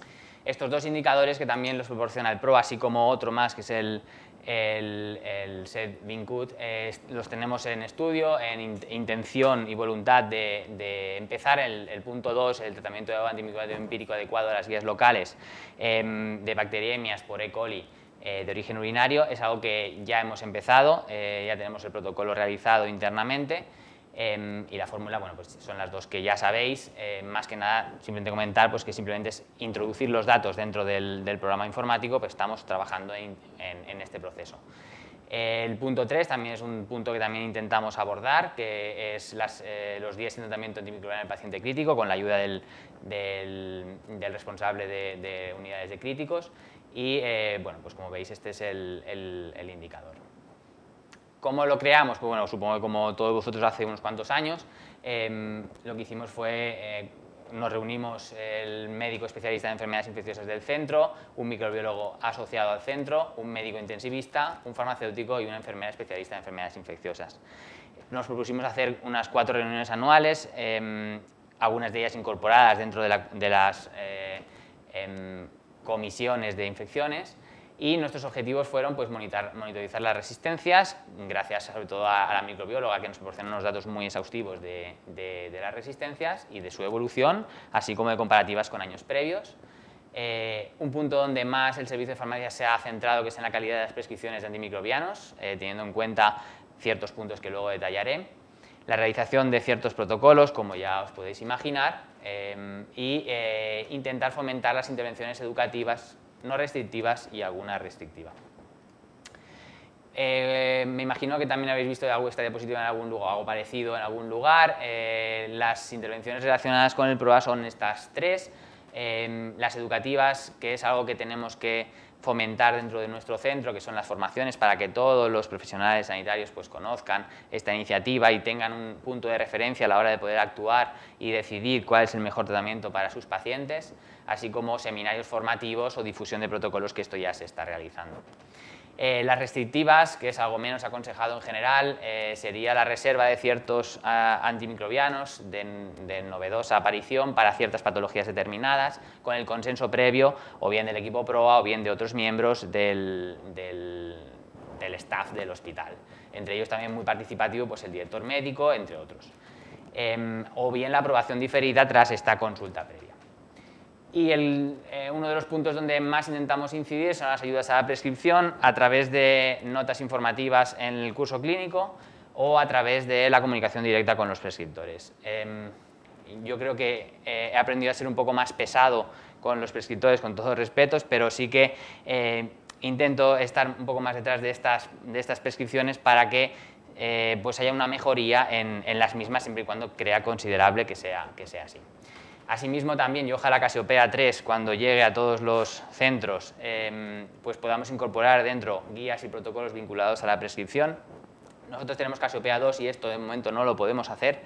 estos dos indicadores que también los proporciona el PROA, así como otro más que es el, el, el SET-VINCUT, eh, los tenemos en estudio, en in, intención y voluntad de, de empezar el, el punto dos, el tratamiento de antimicrobiano empírico adecuado a las guías locales eh, de bacteriemias por E. coli eh, de origen urinario. Es algo que ya hemos empezado, eh, ya tenemos el protocolo realizado internamente. Eh, y la fórmula, bueno, pues son las dos que ya sabéis. Eh, más que nada, simplemente comentar pues, que simplemente es introducir los datos dentro del, del programa informático, pues estamos trabajando en, en, en este proceso. Eh, el punto tres también es un punto que también intentamos abordar, que es las, eh, los días de tratamiento antimicrobiano en el paciente crítico, con la ayuda del, del, del responsable de, de unidades de críticos. Y, eh, bueno, pues como veis, este es el, el, el indicador. ¿Cómo lo creamos? Pues bueno, supongo que como todos vosotros hace unos cuantos años, eh, lo que hicimos fue, eh, nos reunimos el médico especialista en enfermedades infecciosas del centro, un microbiólogo asociado al centro, un médico intensivista, un farmacéutico y una enfermera especialista en enfermedades infecciosas. Nos propusimos hacer unas cuatro reuniones anuales, eh, algunas de ellas incorporadas dentro de, la, de las eh, eh, comisiones de infecciones. Y nuestros objetivos fueron pues, monitor, monitorizar las resistencias, gracias sobre todo a, a la microbióloga que nos proporciona unos datos muy exhaustivos de, de, de las resistencias y de su evolución, así como de comparativas con años previos. Eh, un punto donde más el servicio de farmacia se ha centrado, que es en la calidad de las prescripciones de antimicrobianos, eh, teniendo en cuenta ciertos puntos que luego detallaré. La realización de ciertos protocolos, como ya os podéis imaginar, eh, y eh, intentar fomentar las intervenciones educativas no restrictivas y alguna restrictiva. Eh, me imagino que también habéis visto algo esta diapositiva en algún lugar, algo parecido en algún lugar. Eh, las intervenciones relacionadas con el PROA son estas tres. Eh, las educativas, que es algo que tenemos que fomentar dentro de nuestro centro, que son las formaciones para que todos los profesionales sanitarios pues, conozcan esta iniciativa y tengan un punto de referencia a la hora de poder actuar y decidir cuál es el mejor tratamiento para sus pacientes, así como seminarios formativos o difusión de protocolos, que esto ya se está realizando. Eh, las restrictivas, que es algo menos aconsejado en general, eh, sería la reserva de ciertos uh, antimicrobianos de, de novedosa aparición para ciertas patologías determinadas, con el consenso previo o bien del equipo PROA o bien de otros miembros del, del, del staff del hospital. Entre ellos también muy participativo pues, el director médico, entre otros. Eh, o bien la aprobación diferida tras esta consulta previa. Y el, eh, uno de los puntos donde más intentamos incidir son las ayudas a la prescripción a través de notas informativas en el curso clínico o a través de la comunicación directa con los prescriptores. Eh, yo creo que eh, he aprendido a ser un poco más pesado con los prescriptores, con todos los respetos, pero sí que eh, intento estar un poco más detrás de estas, de estas prescripciones para que eh, pues haya una mejoría en, en las mismas, siempre y cuando crea considerable que sea, que sea así. Asimismo también, y ojalá Casiopea tres, cuando llegue a todos los centros, eh, pues podamos incorporar dentro guías y protocolos vinculados a la prescripción. Nosotros tenemos Casiopea dos y esto de momento no lo podemos hacer.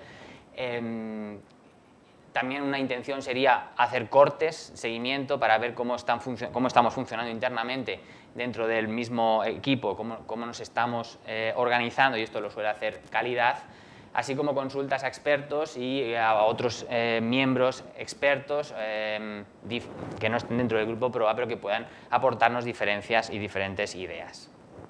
Eh, también una intención sería hacer cortes, seguimiento, para ver cómo, están cómo estamos funcionando internamente dentro del mismo equipo, cómo, cómo nos estamos eh, organizando, y esto lo suele hacer Calidad, así como consultas a expertos y a otros eh, miembros expertos eh, que no estén dentro del grupo PROA, pero que puedan aportarnos diferencias y diferentes ideas.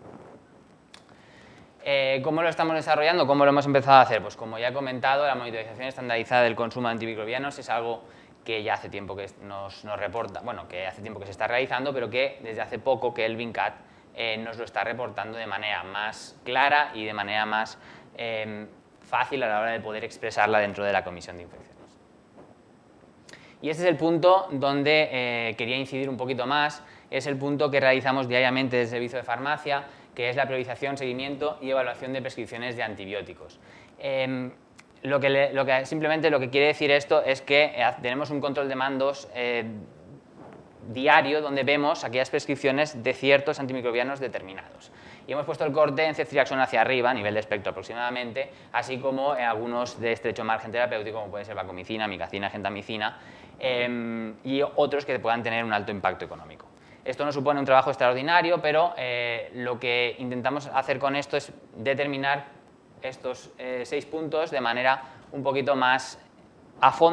Eh, ¿Cómo lo estamos desarrollando? ¿Cómo lo hemos empezado a hacer? Pues como ya he comentado, la monitorización estandarizada del consumo de antimicrobianos es algo que ya hace tiempo que nos, nos reporta, bueno, que hace tiempo que se está realizando, pero que desde hace poco que el VINCAT eh, nos lo está reportando de manera más clara y de manera más eh, fácil a la hora de poder expresarla dentro de la comisión de infecciones. Y este es el punto donde eh, quería incidir un poquito más, es el punto que realizamos diariamente desde el servicio de farmacia, que es la priorización, seguimiento y evaluación de prescripciones de antibióticos. Eh, lo que le, lo que, simplemente lo que quiere decir esto es que eh, tenemos un control de mandos eh, diario donde vemos aquellas prescripciones de ciertos antimicrobianos determinados. Y hemos puesto el corte en ceftriaxona hacia arriba, a nivel de espectro aproximadamente, así como en algunos de estrecho margen terapéutico, como pueden ser vancomicina, amigacina, gentamicina, eh, y otros que puedan tener un alto impacto económico. Esto no supone un trabajo extraordinario, pero eh, lo que intentamos hacer con esto es determinar estos eh, seis puntos de manera un poquito más a fondo,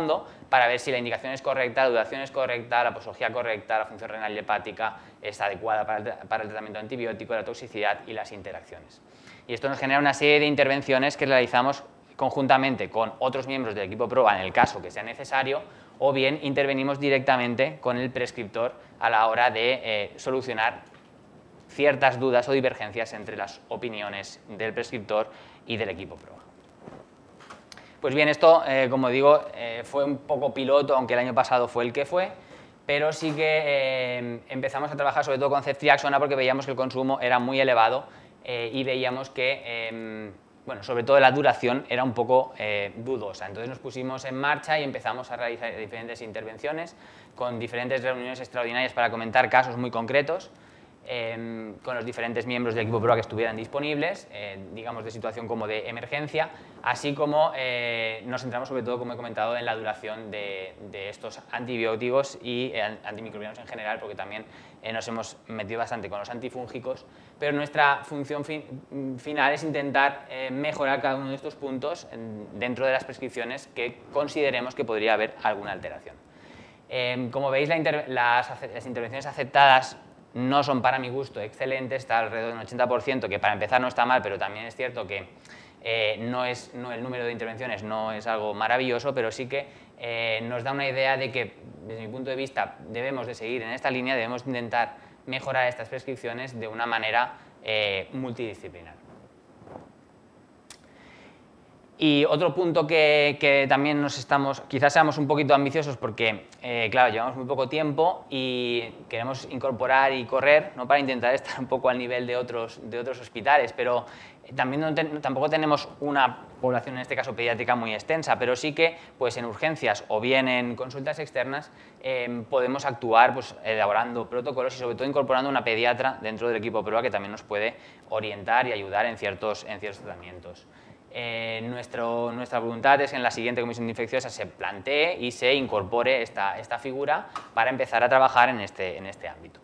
para ver si la indicación es correcta, la duración es correcta, la posología correcta, la función renal y hepática está adecuada para el, para el tratamiento antibiótico, la toxicidad y las interacciones. Y esto nos genera una serie de intervenciones que realizamos conjuntamente con otros miembros del equipo PROA en el caso que sea necesario, o bien intervenimos directamente con el prescriptor a la hora de eh, solucionar ciertas dudas o divergencias entre las opiniones del prescriptor y del equipo PROA. Pues bien, esto, eh, como digo, eh, fue un poco piloto, aunque el año pasado fue el que fue, pero sí que eh, empezamos a trabajar sobre todo con ceftriaxona porque veíamos que el consumo era muy elevado eh, y veíamos que, eh, bueno, sobre todo la duración era un poco eh, dudosa. Entonces nos pusimos en marcha y empezamos a realizar diferentes intervenciones con diferentes reuniones extraordinarias para comentar casos muy concretos. Eh, con los diferentes miembros del equipo PROA que estuvieran disponibles, eh, digamos de situación como de emergencia, así como eh, nos centramos sobre todo, como he comentado, en la duración de, de estos antibióticos y eh, antimicrobianos en general, porque también eh, nos hemos metido bastante con los antifúngicos, pero nuestra función fin, final es intentar eh, mejorar cada uno de estos puntos en, dentro de las prescripciones que consideremos que podría haber alguna alteración. Eh, como veis, la inter, las, las intervenciones aceptadas no son para mi gusto excelentes, está alrededor del ochenta por ciento, que para empezar no está mal, pero también es cierto que eh, no es, no, el número de intervenciones no es algo maravilloso, pero sí que eh, nos da una idea de que, desde mi punto de vista, debemos de seguir en esta línea, debemos intentar mejorar estas prescripciones de una manera eh, multidisciplinar. Y otro punto que, que también nos estamos, quizás seamos un poquito ambiciosos porque, eh, claro, llevamos muy poco tiempo y queremos incorporar y correr, ¿no?, para intentar estar un poco al nivel de otros, de otros hospitales, pero también no ten, tampoco tenemos una población, en este caso pediátrica, muy extensa, pero sí que pues, en urgencias o bien en consultas externas eh, podemos actuar pues, elaborando protocolos y sobre todo incorporando una pediatra dentro del equipo PROA que también nos puede orientar y ayudar en ciertos, en ciertos tratamientos. Eh, nuestro, nuestra voluntad es que en la siguiente comisión de infecciosas se plantee y se incorpore esta, esta figura para empezar a trabajar en este, en este ámbito.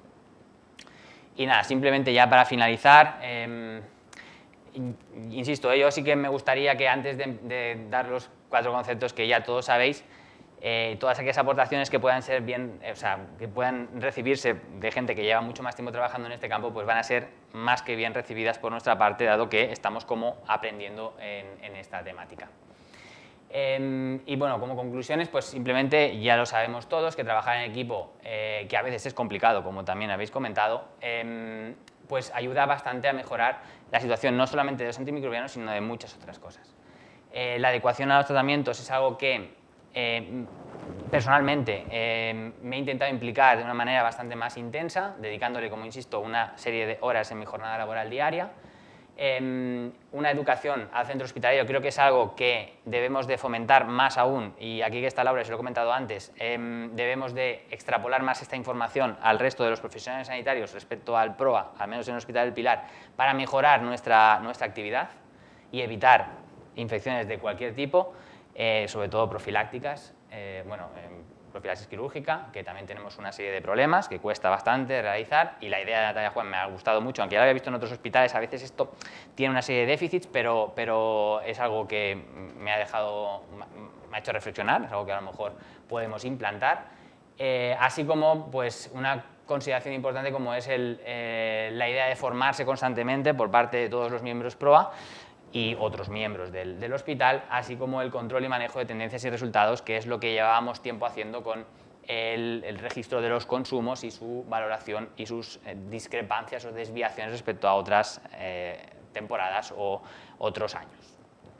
Y nada, simplemente ya para finalizar, eh, insisto, yo sí que me gustaría que antes de, de dar los cuatro conceptos que ya todos sabéis, Eh, todas aquellas aportaciones que puedan ser bien, eh, o sea, que puedan recibirse de gente que lleva mucho más tiempo trabajando en este campo, pues van a ser más que bien recibidas por nuestra parte, dado que estamos como aprendiendo en, en esta temática. Eh, y bueno, como conclusiones, pues simplemente ya lo sabemos todos, que trabajar en equipo, eh, que a veces es complicado, como también habéis comentado, eh, pues ayuda bastante a mejorar la situación no solamente de los antimicrobianos, sino de muchas otras cosas. Eh, la adecuación a los tratamientos es algo que Eh, personalmente eh, me he intentado implicar de una manera bastante más intensa, dedicándole, como insisto, una serie de horas en mi jornada laboral diaria. Eh, una educación al centro hospitalario creo que es algo que debemos de fomentar más aún, y aquí que está Laura, se lo he comentado antes, eh, debemos de extrapolar más esta información al resto de los profesionales sanitarios respecto al PROA, al menos en el Hospital del Pilar, para mejorar nuestra, nuestra actividad y evitar infecciones de cualquier tipo. Eh, sobre todo profilácticas, eh, bueno, eh, profilaxis quirúrgica, que también tenemos una serie de problemas que cuesta bastante realizar, y la idea de Natalia Juan me ha gustado mucho, aunque ya la había visto en otros hospitales, a veces esto tiene una serie de déficits, pero, pero es algo que me ha dejado, me ha hecho reflexionar, es algo que a lo mejor podemos implantar, eh, así como pues, una consideración importante como es el, eh, la idea de formarse constantemente por parte de todos los miembros PROA, y otros miembros del, del hospital, así como el control y manejo de tendencias y resultados, que es lo que llevábamos tiempo haciendo con el, el registro de los consumos y su valoración y sus eh, discrepancias o desviaciones respecto a otras eh, temporadas o otros años.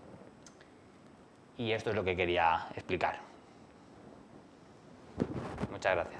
Y esto es lo que quería explicar. Muchas gracias.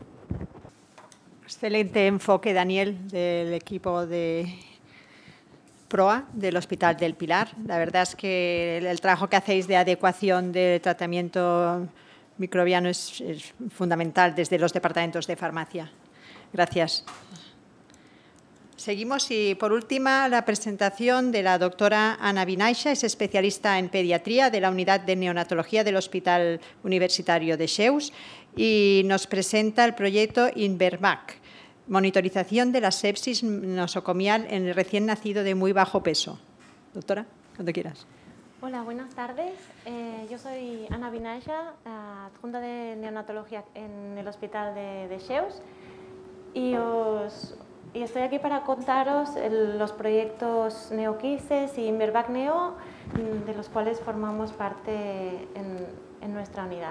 Excelente enfoque, Daniel, del equipo de PROA del Hospital del Pilar. La verdad es que el trabajo que hacéis de adecuación del tratamiento microbiano es, es fundamental desde los departamentos de farmacia. Gracias. Seguimos y, por última, la presentación de la doctora Ana Vinaixa, es especialista en pediatría de la Unidad de Neonatología del Hospital Universitario de Cheus y nos presenta el proyecto INVERMAC, monitorización de la sepsis nosocomial en el recién nacido de muy bajo peso. Doctora, cuando quieras. Hola, buenas tardes. Eh, yo soy Ana Vinaya, adjunta de neonatología en el Hospital de, de Sheus, y, os, y estoy aquí para contaros el, los proyectos NeoKisses y Invervac Neo, de los cuales formamos parte en, en nuestra unidad.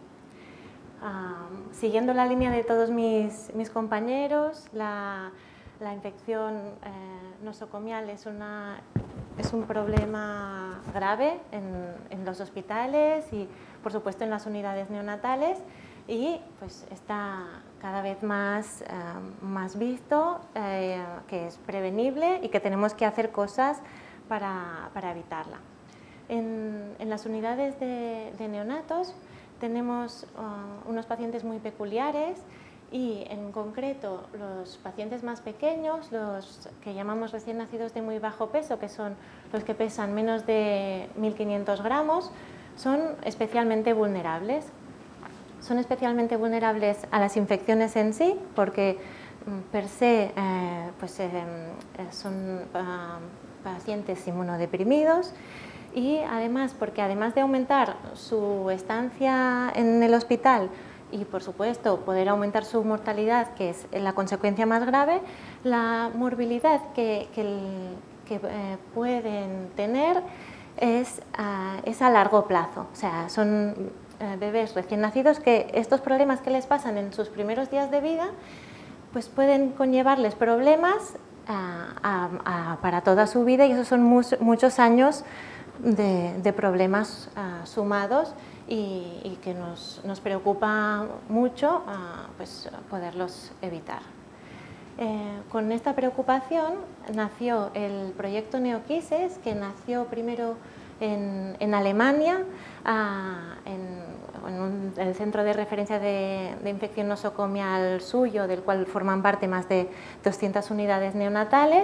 Um, siguiendo la línea de todos mis, mis compañeros, la, la infección eh, nosocomial es, una, es un problema grave en, en los hospitales y, por supuesto, en las unidades neonatales, y pues está cada vez más, eh, más visto, eh, que es prevenible y que tenemos que hacer cosas para, para evitarla. En, en las unidades de, de neonatos tenemos uh, unos pacientes muy peculiares, y en concreto los pacientes más pequeños, los que llamamos recién nacidos de muy bajo peso, que son los que pesan menos de mil quinientos gramos, son especialmente vulnerables. Son especialmente vulnerables a las infecciones en sí, porque per se eh, pues, eh, son uh, pacientes inmunodeprimidos, y además porque además de aumentar su estancia en el hospital y, por supuesto, poder aumentar su mortalidad, que es la consecuencia más grave, la morbilidad que, que, el, que eh, pueden tener es, uh, es a largo plazo. O sea, son uh, bebés recién nacidos que estos problemas que les pasan en sus primeros días de vida pues pueden conllevarles problemas uh, a, a, para toda su vida, y esos son mus, muchos años De, de problemas uh, sumados, y, y que nos, nos preocupa mucho uh, pues, poderlos evitar. Eh, con esta preocupación nació el proyecto NeoKisses, que nació primero en, en Alemania, uh, en, en un, el centro de referencia de, de infección nosocomial suyo, del cual forman parte más de doscientas unidades neonatales.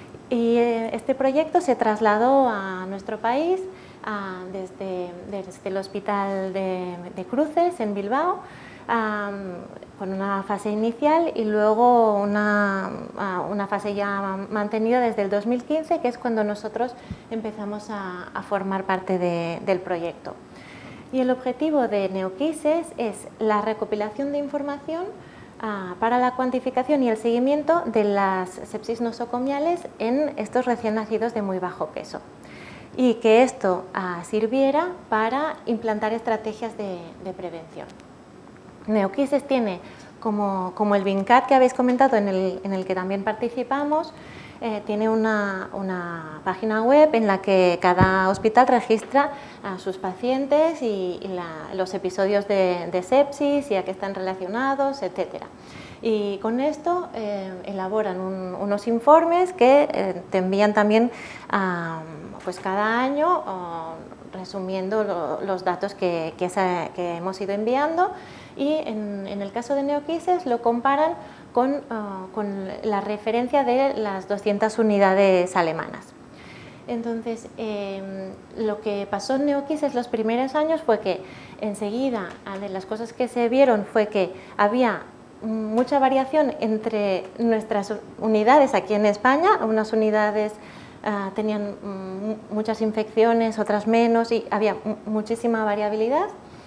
Y este proyecto se trasladó a nuestro país a, desde, desde el Hospital de, de Cruces, en Bilbao, a, con una fase inicial y luego una, una fase ya mantenida desde el dos mil quince, que es cuando nosotros empezamos a, a formar parte de, del proyecto. Y el objetivo de NeoKisses es la recopilación de información Ah, para la cuantificación y el seguimiento de las sepsis nosocomiales en estos recién nacidos de muy bajo peso, y que esto ah, sirviera para implantar estrategias de, de prevención. NeoKisses tiene, como, como el VINCAT que habéis comentado, en el, en el que también participamos, eh, tiene una, una página web en la que cada hospital registra a sus pacientes y, y la, los episodios de, de sepsis y a qué están relacionados, etcétera. Y con esto eh, elaboran un, unos informes que eh, te envían también a, pues cada año, oh, resumiendo lo, los datos que, que, esa, que hemos ido enviando, y en, en el caso de NeoKisses lo comparan con, uh, con la referencia de las doscientas unidades alemanas. Entonces, eh, lo que pasó en NeoKisses los primeros años fue que enseguida, de las cosas que se vieron fue que había mucha variación entre nuestras unidades aquí en España. Unas unidades uh, tenían mm, muchas infecciones, otras menos, y había muchísima variabilidad.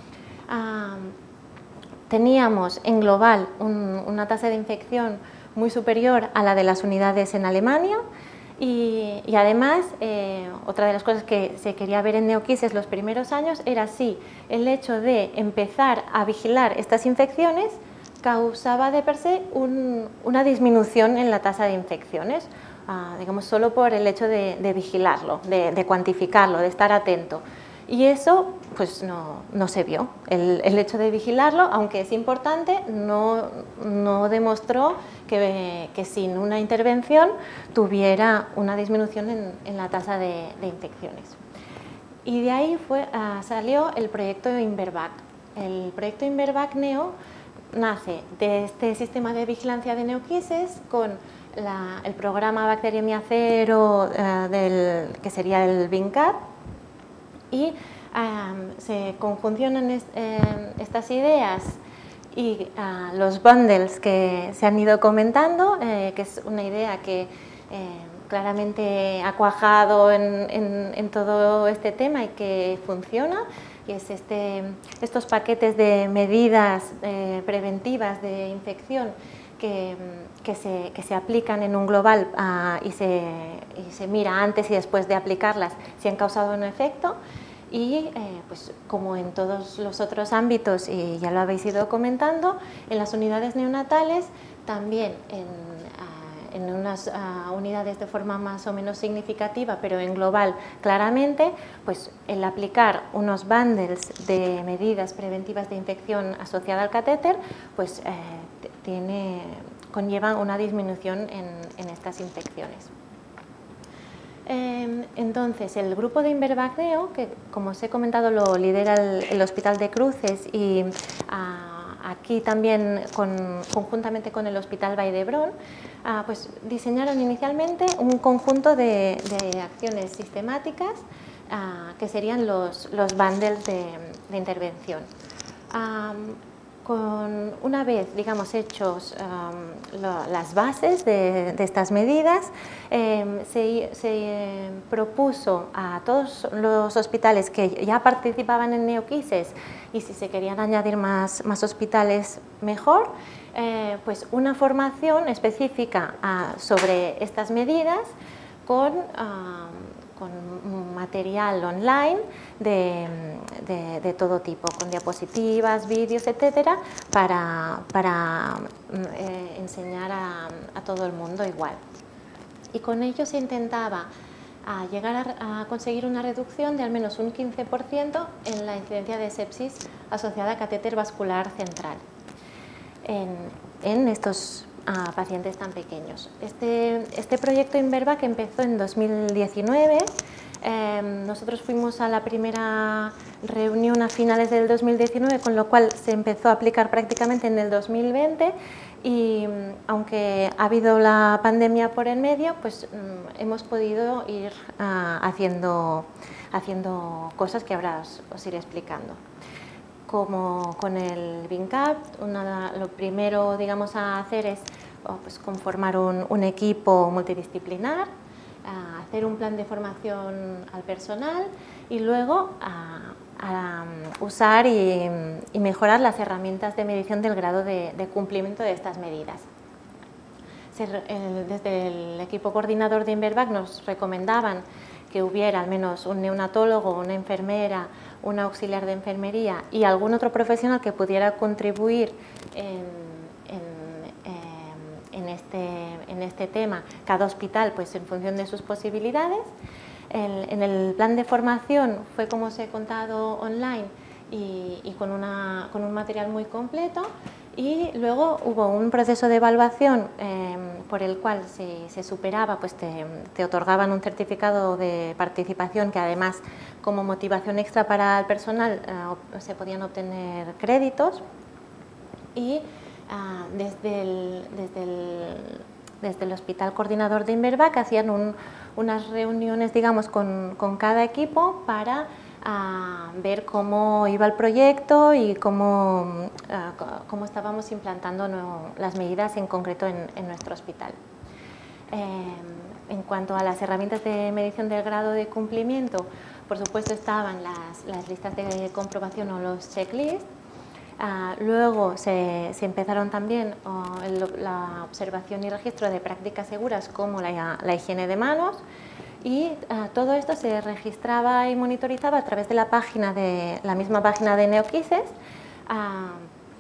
Uh, Teníamos en global un, una tasa de infección muy superior a la de las unidades en Alemania, y, y además eh, otra de las cosas que se quería ver en NeoKisses los primeros años era si el hecho de empezar a vigilar estas infecciones causaba de per se un, una disminución en la tasa de infecciones, uh, digamos solo por el hecho de, de vigilarlo, de, de cuantificarlo, de estar atento. Y eso pues no, no se vio. El, el hecho de vigilarlo, aunque es importante, no, no demostró que, que sin una intervención tuviera una disminución en, en la tasa de, de infecciones. Y de ahí fue, uh, salió el proyecto Invervac. El proyecto Invervac Neo nace de este sistema de vigilancia de NeoKisses con la, el programa Bacteriemia Cero, uh, del, que sería el VINCAT, y um, se conjuncionan est eh, estas ideas y uh, los bundles que se han ido comentando, eh, que es una idea que, eh, claramente ha cuajado en, en, en todo este tema y que funciona, y es este, estos paquetes de medidas eh, preventivas de infección que, que, se, que se aplican en un global uh, y, se, y se mira antes y después de aplicarlas si han causado un efecto. Y eh, pues como en todos los otros ámbitos, y ya lo habéis ido comentando, en las unidades neonatales también en, uh, en unas uh, unidades de forma más o menos significativa, pero en global claramente, pues el aplicar unos bundles de medidas preventivas de infección asociada al catéter, pues eh, tiene, conlleva una disminución en, en estas infecciones. Entonces, el grupo de Invervac-Neo, que como os he comentado lo lidera el, el Hospital de Cruces y a, aquí también con, conjuntamente con el Hospital Vall d'Hebron, a, pues diseñaron inicialmente un conjunto de, de acciones sistemáticas a, que serían los, los bundles de, de intervención. A, Con, una vez, digamos, hechos um, lo, las bases de, de estas medidas, eh, se, se eh, propuso a todos los hospitales que ya participaban en NeoKisses, y si se querían añadir más, más hospitales, mejor, eh, pues una formación específica uh, sobre estas medidas con, uh, con material online de, de, de todo tipo, con diapositivas, vídeos, etcétera, para, para eh, enseñar a, a todo el mundo igual. Y con ello se intentaba a llegar a, a conseguir una reducción de al menos un quince por ciento en la incidencia de sepsis asociada a catéter vascular central en, en estos a pacientes tan pequeños. Este, este proyecto Invervac empezó en dos mil diecinueve. Eh, nosotros fuimos a la primera reunión a finales del dos mil diecinueve, con lo cual se empezó a aplicar prácticamente en el dos mil veinte, y aunque ha habido la pandemia por en medio, pues hemos podido ir uh, haciendo, haciendo cosas que ahora os, os iré explicando. Como con el BINCAP, una, lo primero, digamos, a hacer es oh, pues, conformar un, un equipo multidisciplinar, a hacer un plan de formación al personal y luego a, a usar y, y mejorar las herramientas de medición del grado de, de cumplimiento de estas medidas. Se, el, desde el equipo coordinador de Invervac nos recomendaban que hubiera al menos un neonatólogo, una enfermera, un auxiliar de enfermería y algún otro profesional que pudiera contribuir en, en, en, este, en este tema, cada hospital pues en función de sus posibilidades. El, en el plan de formación fue, como os he contado, online y, y con, una, con un material muy completo, y luego hubo un proceso de evaluación eh, por el cual si se superaba, pues te, te otorgaban un certificado de participación que además, como motivación extra para el personal, eh, se podían obtener créditos, y eh, desde, el, desde, el, desde el Hospital Coordinador de Invervac hacían un, unas reuniones, digamos, con, con cada equipo para a ver cómo iba el proyecto y cómo, uh, cómo estábamos implantando no, las medidas en concreto en, en nuestro hospital. Eh, en cuanto a las herramientas de medición del grado de cumplimiento, por supuesto estaban las, las listas de comprobación o los checklists. Uh, luego se, se empezaron también uh, el, la observación y registro de prácticas seguras como la, la higiene de manos. Y uh, todo esto se registraba y monitorizaba a través de la página de la misma página de NeoKisses, uh,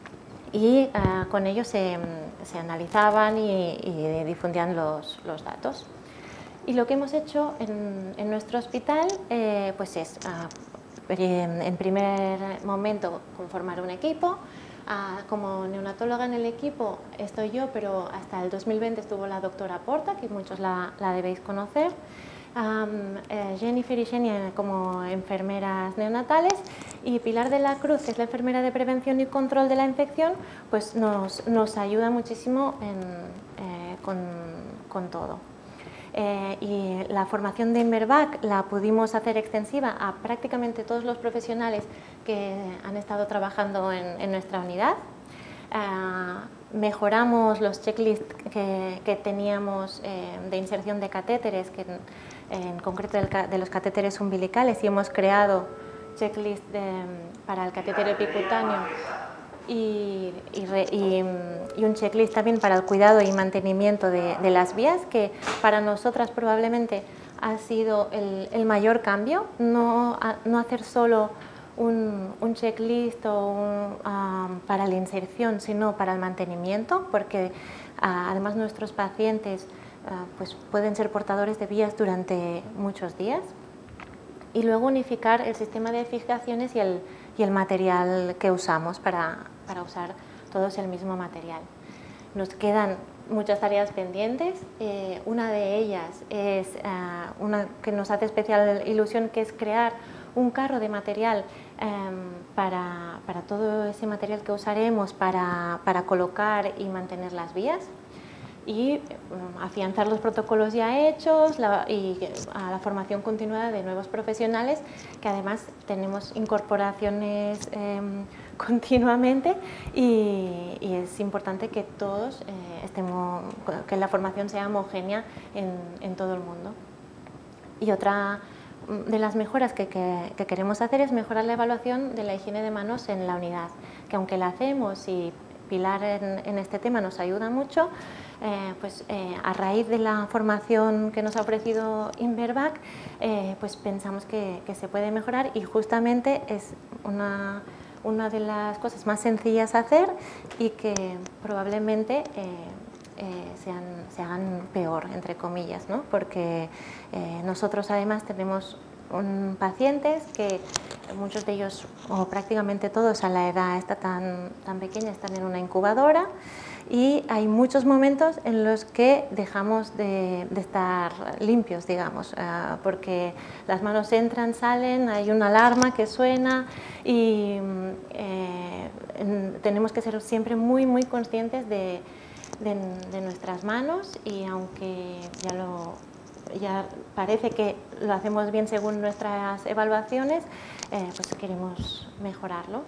y uh, con ello se, se analizaban y, y difundían los, los datos. Y lo que hemos hecho en, en nuestro hospital eh, pues es, uh, en, en primer momento, conformar un equipo. Uh, como neonatóloga en el equipo estoy yo, pero hasta el dos mil veinte estuvo la doctora Porta, que muchos la, la debéis conocer. Um, eh, Jennifer y Jenny como enfermeras neonatales, y Pilar de la Cruz, que es la enfermera de prevención y control de la infección, pues nos, nos ayuda muchísimo en, eh, con, con todo. Eh, y la formación de Invervac la pudimos hacer extensiva a prácticamente todos los profesionales que han estado trabajando en, en nuestra unidad. Uh, mejoramos los checklists que, que teníamos eh, de inserción de catéteres, que en, en concreto del, de los catéteres umbilicales, y hemos creado checklist de, para el catéter epicutáneo y, y, re, y, y un checklist también para el cuidado y mantenimiento de, de las vías, que para nosotras probablemente ha sido el, el mayor cambio, no, a, no hacer solo un, un checklist o un, um, para la inserción, sino para el mantenimiento, porque uh, además nuestros pacientes uh, pues pueden ser portadores de vías durante muchos días. Y luego unificar el sistema de fijaciones y el, y el material que usamos para, para usar todos el mismo material. Nos quedan muchas tareas pendientes, eh, una de ellas es uh, una que nos hace especial ilusión, que es crear un carro de material um, para, para todo ese material que usaremos para, para colocar y mantener las vías, y um, afianzar los protocolos ya hechos la, y a la formación continuada de nuevos profesionales, que además tenemos incorporaciones eh, continuamente, y, y es importante que todos eh, estemos, que la formación sea homogénea en, en todo el mundo. Y otra de las mejoras que, que, que queremos hacer es mejorar la evaluación de la higiene de manos en la unidad, que aunque la hacemos y Pilar en, en este tema nos ayuda mucho, eh, pues eh, a raíz de la formación que nos ha ofrecido Invervac, eh, pues pensamos que, que se puede mejorar, y justamente es una, una de las cosas más sencillas a hacer y que probablemente eh, eh, sean, se hagan peor, entre comillas, ¿no? Porque eh, nosotros además tenemos un, pacientes que muchos de ellos, o prácticamente todos, a la edad esta tan, tan pequeña, están en una incubadora, y hay muchos momentos en los que dejamos de, de estar limpios, digamos, uh, porque las manos entran, salen, hay una alarma que suena, y eh, en, tenemos que ser siempre muy, muy conscientes de, de, de nuestras manos, y aunque ya lo... ya parece que lo hacemos bien según nuestras evaluaciones, eh, pues queremos mejorarlo.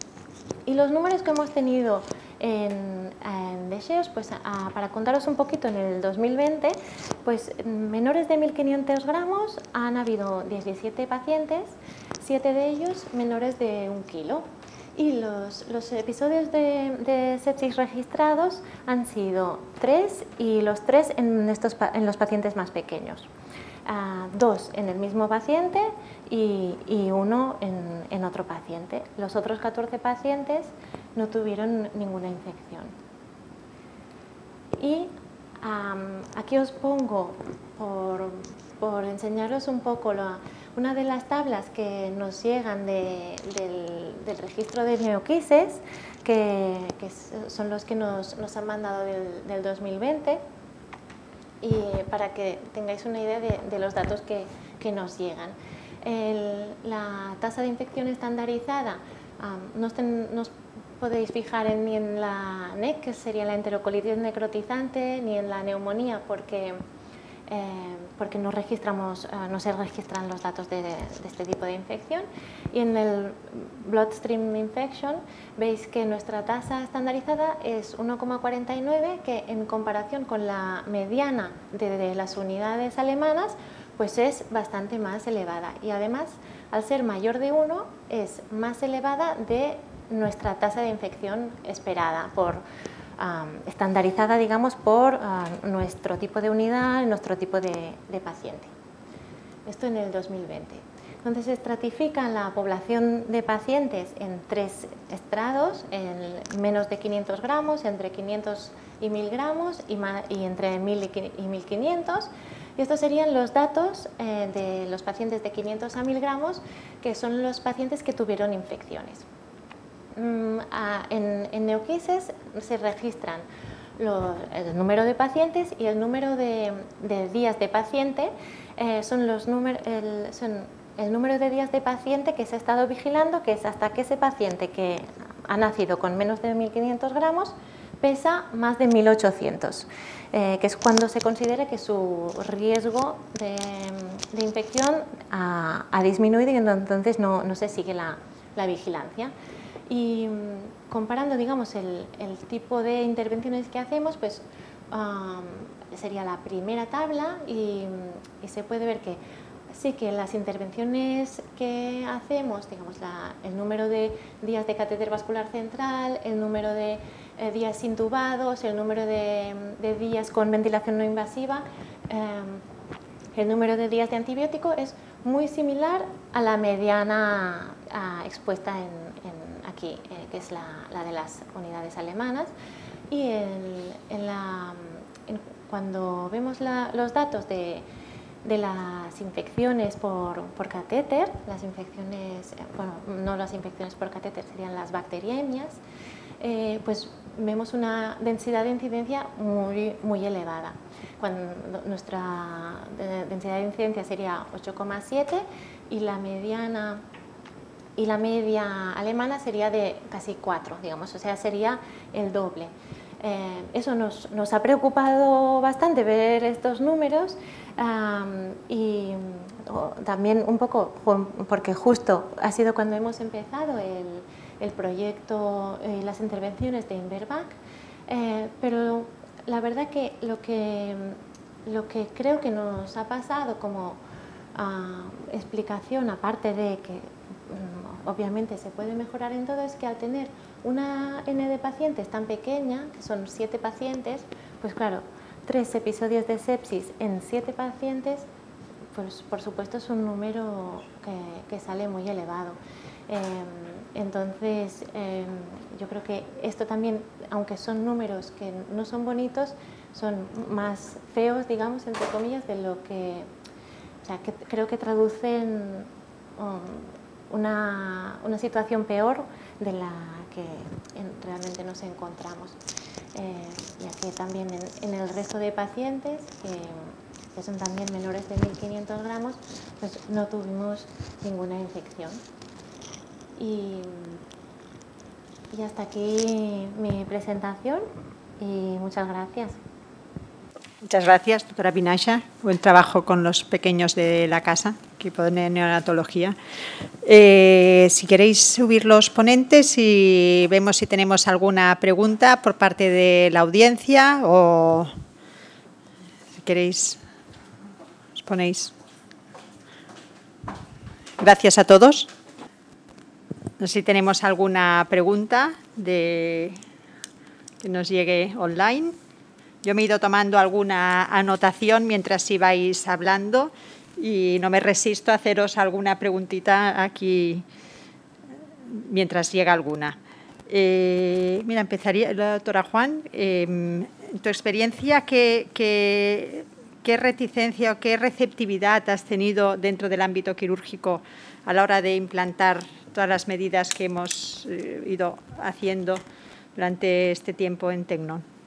Y los números que hemos tenido en, en deseos, pues a, para contaros un poquito, en el dos mil veinte, pues menores de mil quinientos gramos han habido diecisiete pacientes, siete de ellos menores de un kilo. Y los, los episodios de, de sepsis registrados han sido tres, y los tres en, estos, en los pacientes más pequeños. Uh, dos en el mismo paciente y, y uno en, en otro paciente. Los otros catorce pacientes no tuvieron ninguna infección. Y um, aquí os pongo, por, por enseñaros un poco, la, una de las tablas que nos llegan de, del, del registro de neoquises, que, que son los que nos, nos han mandado del, del dos mil veinte, y para que tengáis una idea de, de los datos que, que nos llegan. El, la tasa de infección estandarizada, um, no, ten, no os podéis fijar en, ni en la N E C, que sería la enterocolitis necrotizante, ni en la neumonía, porque Eh, porque no, registramos, eh, no se registran los datos de, de este tipo de infección. Y en el Bloodstream Infection veis que nuestra tasa estandarizada es uno coma cuarenta y nueve, que en comparación con la mediana de, de las unidades alemanas, pues es bastante más elevada. Y además, al ser mayor de uno, es más elevada de nuestra tasa de infección esperada, por Um, estandarizada, digamos, por uh, nuestro tipo de unidad, nuestro tipo de, de paciente. Esto en el dos mil veinte. Entonces se estratifican la población de pacientes en tres estrados, en menos de quinientos gramos, entre quinientos y mil gramos, y, y entre mil y mil quinientos. Y estos serían los datos eh, de los pacientes de quinientos a mil gramos, que son los pacientes que tuvieron infecciones. En, en neoquises se registran los, el número de pacientes y el número de, de días de paciente, eh, son los número, el, son el número de días de paciente que se ha estado vigilando, que es hasta que ese paciente que ha nacido con menos de mil quinientos gramos pesa más de mil ochocientos, eh, que es cuando se considera que su riesgo de, de infección ha, ha disminuido, y entonces no, no se sigue la, la vigilancia. Y um, comparando, digamos, el, el tipo de intervenciones que hacemos, pues um, sería la primera tabla y, y se puede ver que sí que las intervenciones que hacemos, digamos, la, el número de días de catéter vascular central, el número de eh, días intubados, el número de, de días con ventilación no invasiva, eh, el número de días de antibiótico es muy similar a la mediana a, expuesta en, en aquí, eh, que es la, la de las unidades alemanas. Y el, en la, en, cuando vemos la, los datos de de las infecciones por, por catéter, las infecciones, bueno, no las infecciones por catéter, serían las bacteriemias, eh, pues vemos una densidad de incidencia muy, muy elevada. Cuando nuestra densidad de incidencia sería ocho coma siete y la mediana y la media alemana sería de casi cuatro, digamos, o sea, sería el doble. Eh, eso nos, nos ha preocupado bastante ver estos números. Um, y oh, también un poco porque justo ha sido cuando hemos empezado el, el proyecto y eh, las intervenciones de Invervac, eh, pero la verdad que lo, que lo que creo que nos ha pasado como uh, explicación, aparte de que um, obviamente se puede mejorar en todo, es que al tener una N de pacientes tan pequeña, que son siete pacientes, pues claro, tres episodios de sepsis en siete pacientes, pues por supuesto es un número que, que sale muy elevado. Eh, entonces, eh, yo creo que esto también, aunque son números que no son bonitos, son más feos, digamos, entre comillas, de lo que, o sea, que creo que traducen um, una, una situación peor de la que en, realmente nos encontramos. Eh, ya que también en, en el resto de pacientes, que, que son también menores de mil quinientos gramos, pues no tuvimos ninguna infección. Y, y hasta aquí mi presentación y muchas gracias. Muchas gracias, doctora Vinasha. Buen trabajo con los pequeños de la casa, equipo de neonatología. Eh, si queréis subir los ponentes y vemos si tenemos alguna pregunta por parte de la audiencia o si queréis os ponéis. Gracias a todos. No sé si tenemos alguna pregunta de, que nos llegue online. Yo me he ido tomando alguna anotación mientras ibais hablando y no me resisto a haceros alguna preguntita aquí mientras llega alguna. Eh, mira, empezaría, la doctora Juan, eh, en tu experiencia, ¿qué, qué, qué reticencia o qué receptividad has tenido dentro del ámbito quirúrgico a la hora de implantar todas las medidas que hemos eh, ido haciendo durante este tiempo en Tecnon?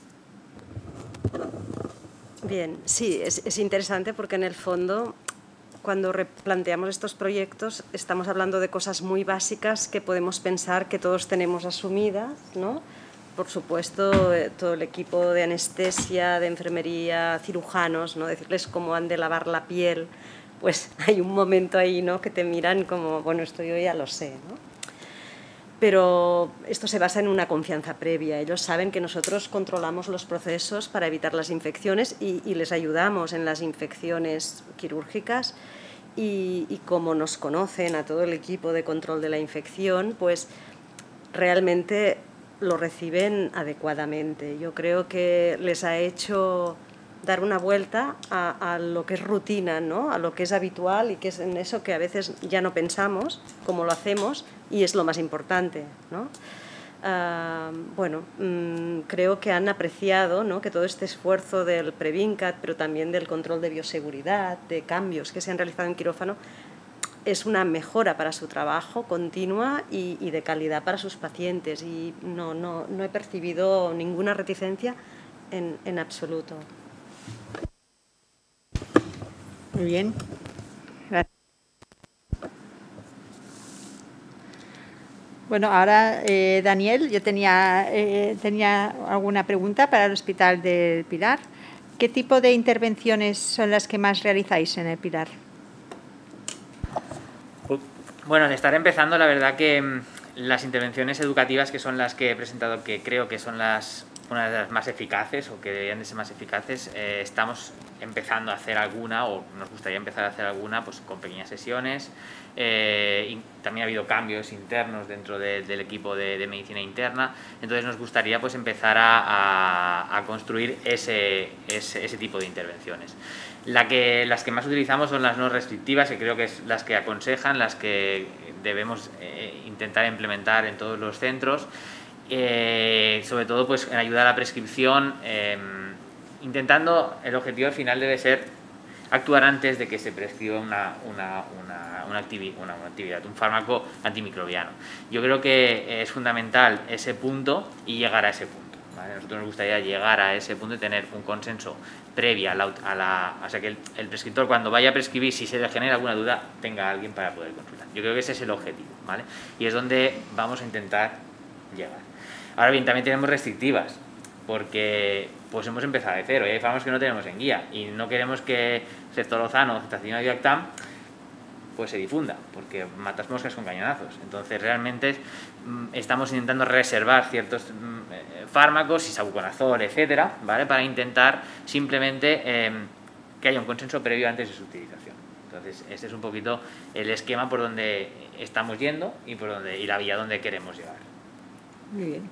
Bien, sí, es, es interesante porque en el fondo, cuando replanteamos estos proyectos, estamos hablando de cosas muy básicas que podemos pensar que todos tenemos asumidas, ¿no? Por supuesto, eh, todo el equipo de anestesia, de enfermería, cirujanos, ¿no? Decirles cómo han de lavar la piel, pues hay un momento ahí, ¿no? Que te miran como, bueno, esto yo ya lo sé, ¿no? Pero esto se basa en una confianza previa. Ellos saben que nosotros controlamos los procesos para evitar las infecciones y, y les ayudamos en las infecciones quirúrgicas y, y como nos conocen a todo el equipo de control de la infección, pues realmente lo reciben adecuadamente. Yo creo que les ha hecho dar una vuelta a, a lo que es rutina, ¿no? A lo que es habitual y que es en eso que a veces ya no pensamos cómo lo hacemos y es lo más importante, ¿no? Uh, bueno, mmm, creo que han apreciado, ¿no? Que todo este esfuerzo del Previncat, pero también del control de bioseguridad, de cambios que se han realizado en quirófano, es una mejora para su trabajo continua y, y de calidad para sus pacientes y no, no, no he percibido ninguna reticencia en, en absoluto. Muy bien. Gracias. Bueno, ahora, eh, Daniel, yo tenía, eh, tenía alguna pregunta para el Hospital del Pilar. ¿Qué tipo de intervenciones son las que más realizáis en el Pilar? Bueno, al estar empezando, la verdad que las intervenciones educativas, que son las que he presentado, que creo que son las una de las más eficaces o que deberían de ser más eficaces, eh, estamos empezando a hacer alguna, o nos gustaría empezar a hacer alguna, pues con pequeñas sesiones. Eh, y también ha habido cambios internos dentro de, del equipo de, de medicina interna, entonces nos gustaría pues empezar a, a, a construir ese, ese, ese tipo de intervenciones. La que, las que más utilizamos son las no restrictivas, que creo que es las que aconsejan, las que debemos eh, intentar implementar en todos los centros. Eh, sobre todo pues en ayuda a la prescripción, eh, intentando, el objetivo al final debe ser actuar antes de que se prescriba una, una, una, una, activi una, una actividad, un fármaco antimicrobiano. Yo creo que es fundamental ese punto y llegar a ese punto, ¿vale? A nosotros nos gustaría llegar a ese punto y tener un consenso previo a la, a la o sea que el, el prescriptor, cuando vaya a prescribir, si se le genera alguna duda, tenga a alguien para poder consultar. Yo creo que ese es el objetivo, ¿vale? Y es donde vamos a intentar llegar. Ahora bien, también tenemos restrictivas, porque pues hemos empezado de cero y hay fármacos que no tenemos en guía y no queremos que ceftolozano o cetacilina diactam pues se difunda, porque matas moscas con cañonazos. Entonces realmente mmm, estamos intentando reservar ciertos mmm, fármacos, isavuconazol, etcétera, ¿vale? Para intentar simplemente eh, que haya un consenso previo antes de su utilización. Entonces este es un poquito el esquema por donde estamos yendo y, por donde, y la vía donde queremos llegar. Muy bien.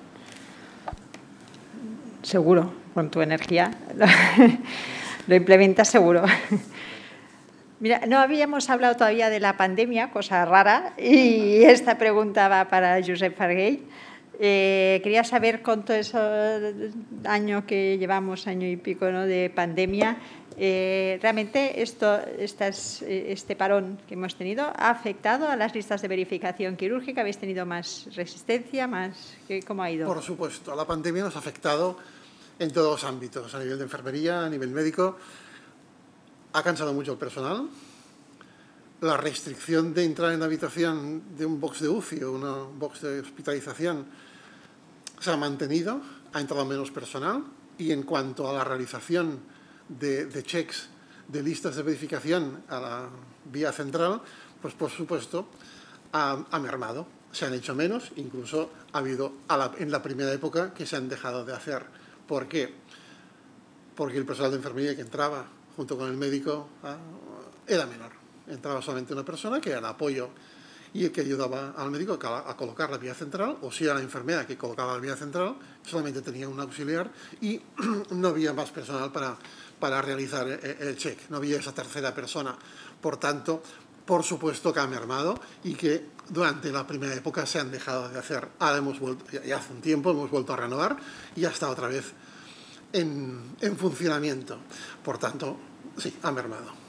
Seguro, con tu energía lo, lo implementas seguro. Mira, no habíamos hablado todavía de la pandemia, cosa rara, y esta pregunta va para Josep Farguell. Eh, quería saber, con todo ese año que llevamos, año y pico, ¿no?, de pandemia, eh, ¿realmente esto, estas, este parón que hemos tenido ha afectado a las listas de verificación quirúrgica? ¿Habéis tenido más resistencia? Más, ¿cómo ha ido? Por supuesto, la pandemia nos ha afectado en todos los ámbitos, a nivel de enfermería, a nivel médico. Ha cansado mucho el personal. La restricción de entrar en la habitación de un box de U C I o una box de hospitalización se ha mantenido, ha entrado menos personal, y en cuanto a la realización de, de checks, de listas de verificación a la vía central, pues por supuesto ha, ha mermado. Se han hecho menos, incluso ha habido a la, en la primera época que se han dejado de hacer. ¿Por qué? Porque el personal de enfermería que entraba junto con el médico era menor. Entraba solamente una persona que era el apoyo y el que ayudaba al médico a colocar la vía central, o si era la enfermera que colocaba la vía central, solamente tenía un auxiliar y no había más personal para, para realizar el check, no había esa tercera persona. Por tanto, por supuesto que ha mermado y que durante la primera época se han dejado de hacer. Ahora hemos vuelto, ya hace un tiempo hemos vuelto a renovar y ya está otra vez en, en funcionamiento. Por tanto, sí, ha mermado.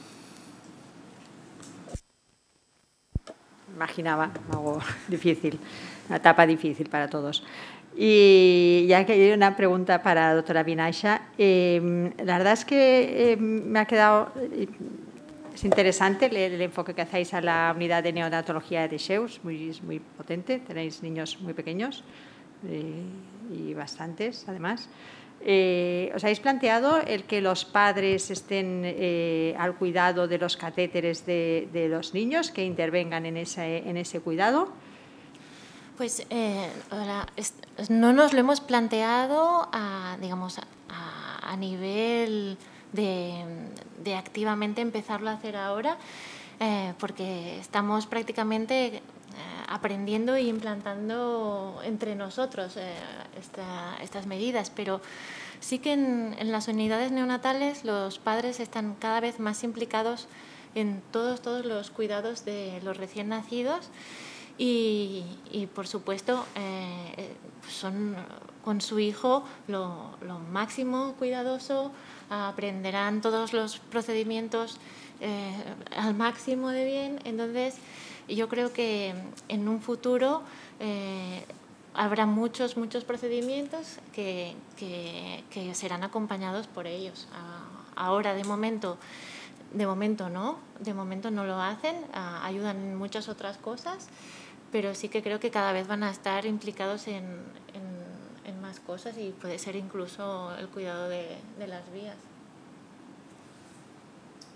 Imaginaba algo difícil, una etapa difícil para todos. Y ya que hay una pregunta para la doctora Vinaixa, eh, la verdad es que eh, me ha quedado... Eh, es interesante el, el enfoque que hacéis a la unidad de neonatología de Xeus, muy, es muy potente, tenéis niños muy pequeños eh, y bastantes además. Eh, ¿Os habéis planteado el que los padres estén eh, al cuidado de los catéteres de, de los niños, que intervengan en ese, en ese cuidado? Pues eh, ahora, no nos lo hemos planteado a, digamos, a, a nivel de, de activamente empezarlo a hacer ahora, eh, porque estamos prácticamente aprendiendo e implantando entre nosotros eh, esta, estas medidas, pero sí que en, en las unidades neonatales los padres están cada vez más implicados en todos, todos los cuidados de los recién nacidos y, y por supuesto, eh, son con su hijo lo, lo máximo cuidadoso, aprenderán todos los procedimientos eh, al máximo de bien. Entonces, yo creo que en un futuro eh, habrá muchos, muchos procedimientos que, que, que serán acompañados por ellos. Ahora, de momento, de momento no, de momento no lo hacen, ayudan en muchas otras cosas, pero sí que creo que cada vez van a estar implicados en, en, en más cosas y puede ser incluso el cuidado de, de las vías.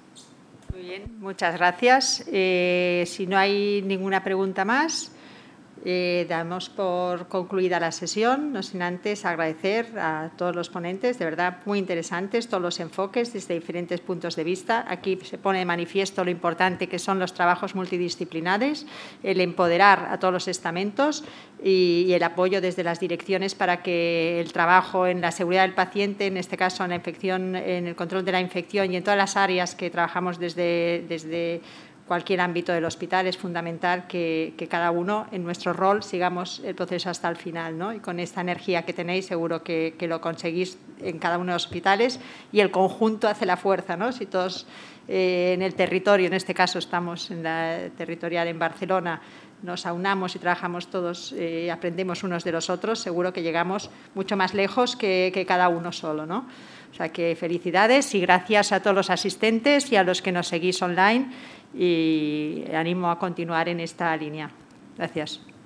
Muy bien, muchas gracias. Eh, si no hay ninguna pregunta más, Eh, damos por concluida la sesión, no sin antes agradecer a todos los ponentes, de verdad muy interesantes, todos los enfoques desde diferentes puntos de vista. Aquí se pone de manifiesto lo importante que son los trabajos multidisciplinares, el empoderar a todos los estamentos y, y el apoyo desde las direcciones para que el trabajo en la seguridad del paciente, en este caso en la infección, en el control de la infección y en todas las áreas que trabajamos desde, desde cualquier ámbito del hospital, es fundamental que, que cada uno en nuestro rol sigamos el proceso hasta el final, ¿no? Y con esta energía que tenéis seguro que, que lo conseguís en cada uno de los hospitales y el conjunto hace la fuerza, ¿no? Si todos eh, en el territorio, en este caso estamos en la territorial en Barcelona, nos aunamos y trabajamos todos, eh, aprendemos unos de los otros, seguro que llegamos mucho más lejos que, que cada uno solo, ¿no? O sea que felicidades y gracias a todos los asistentes y a los que nos seguís online y animo a continuar en esta línea. Gracias.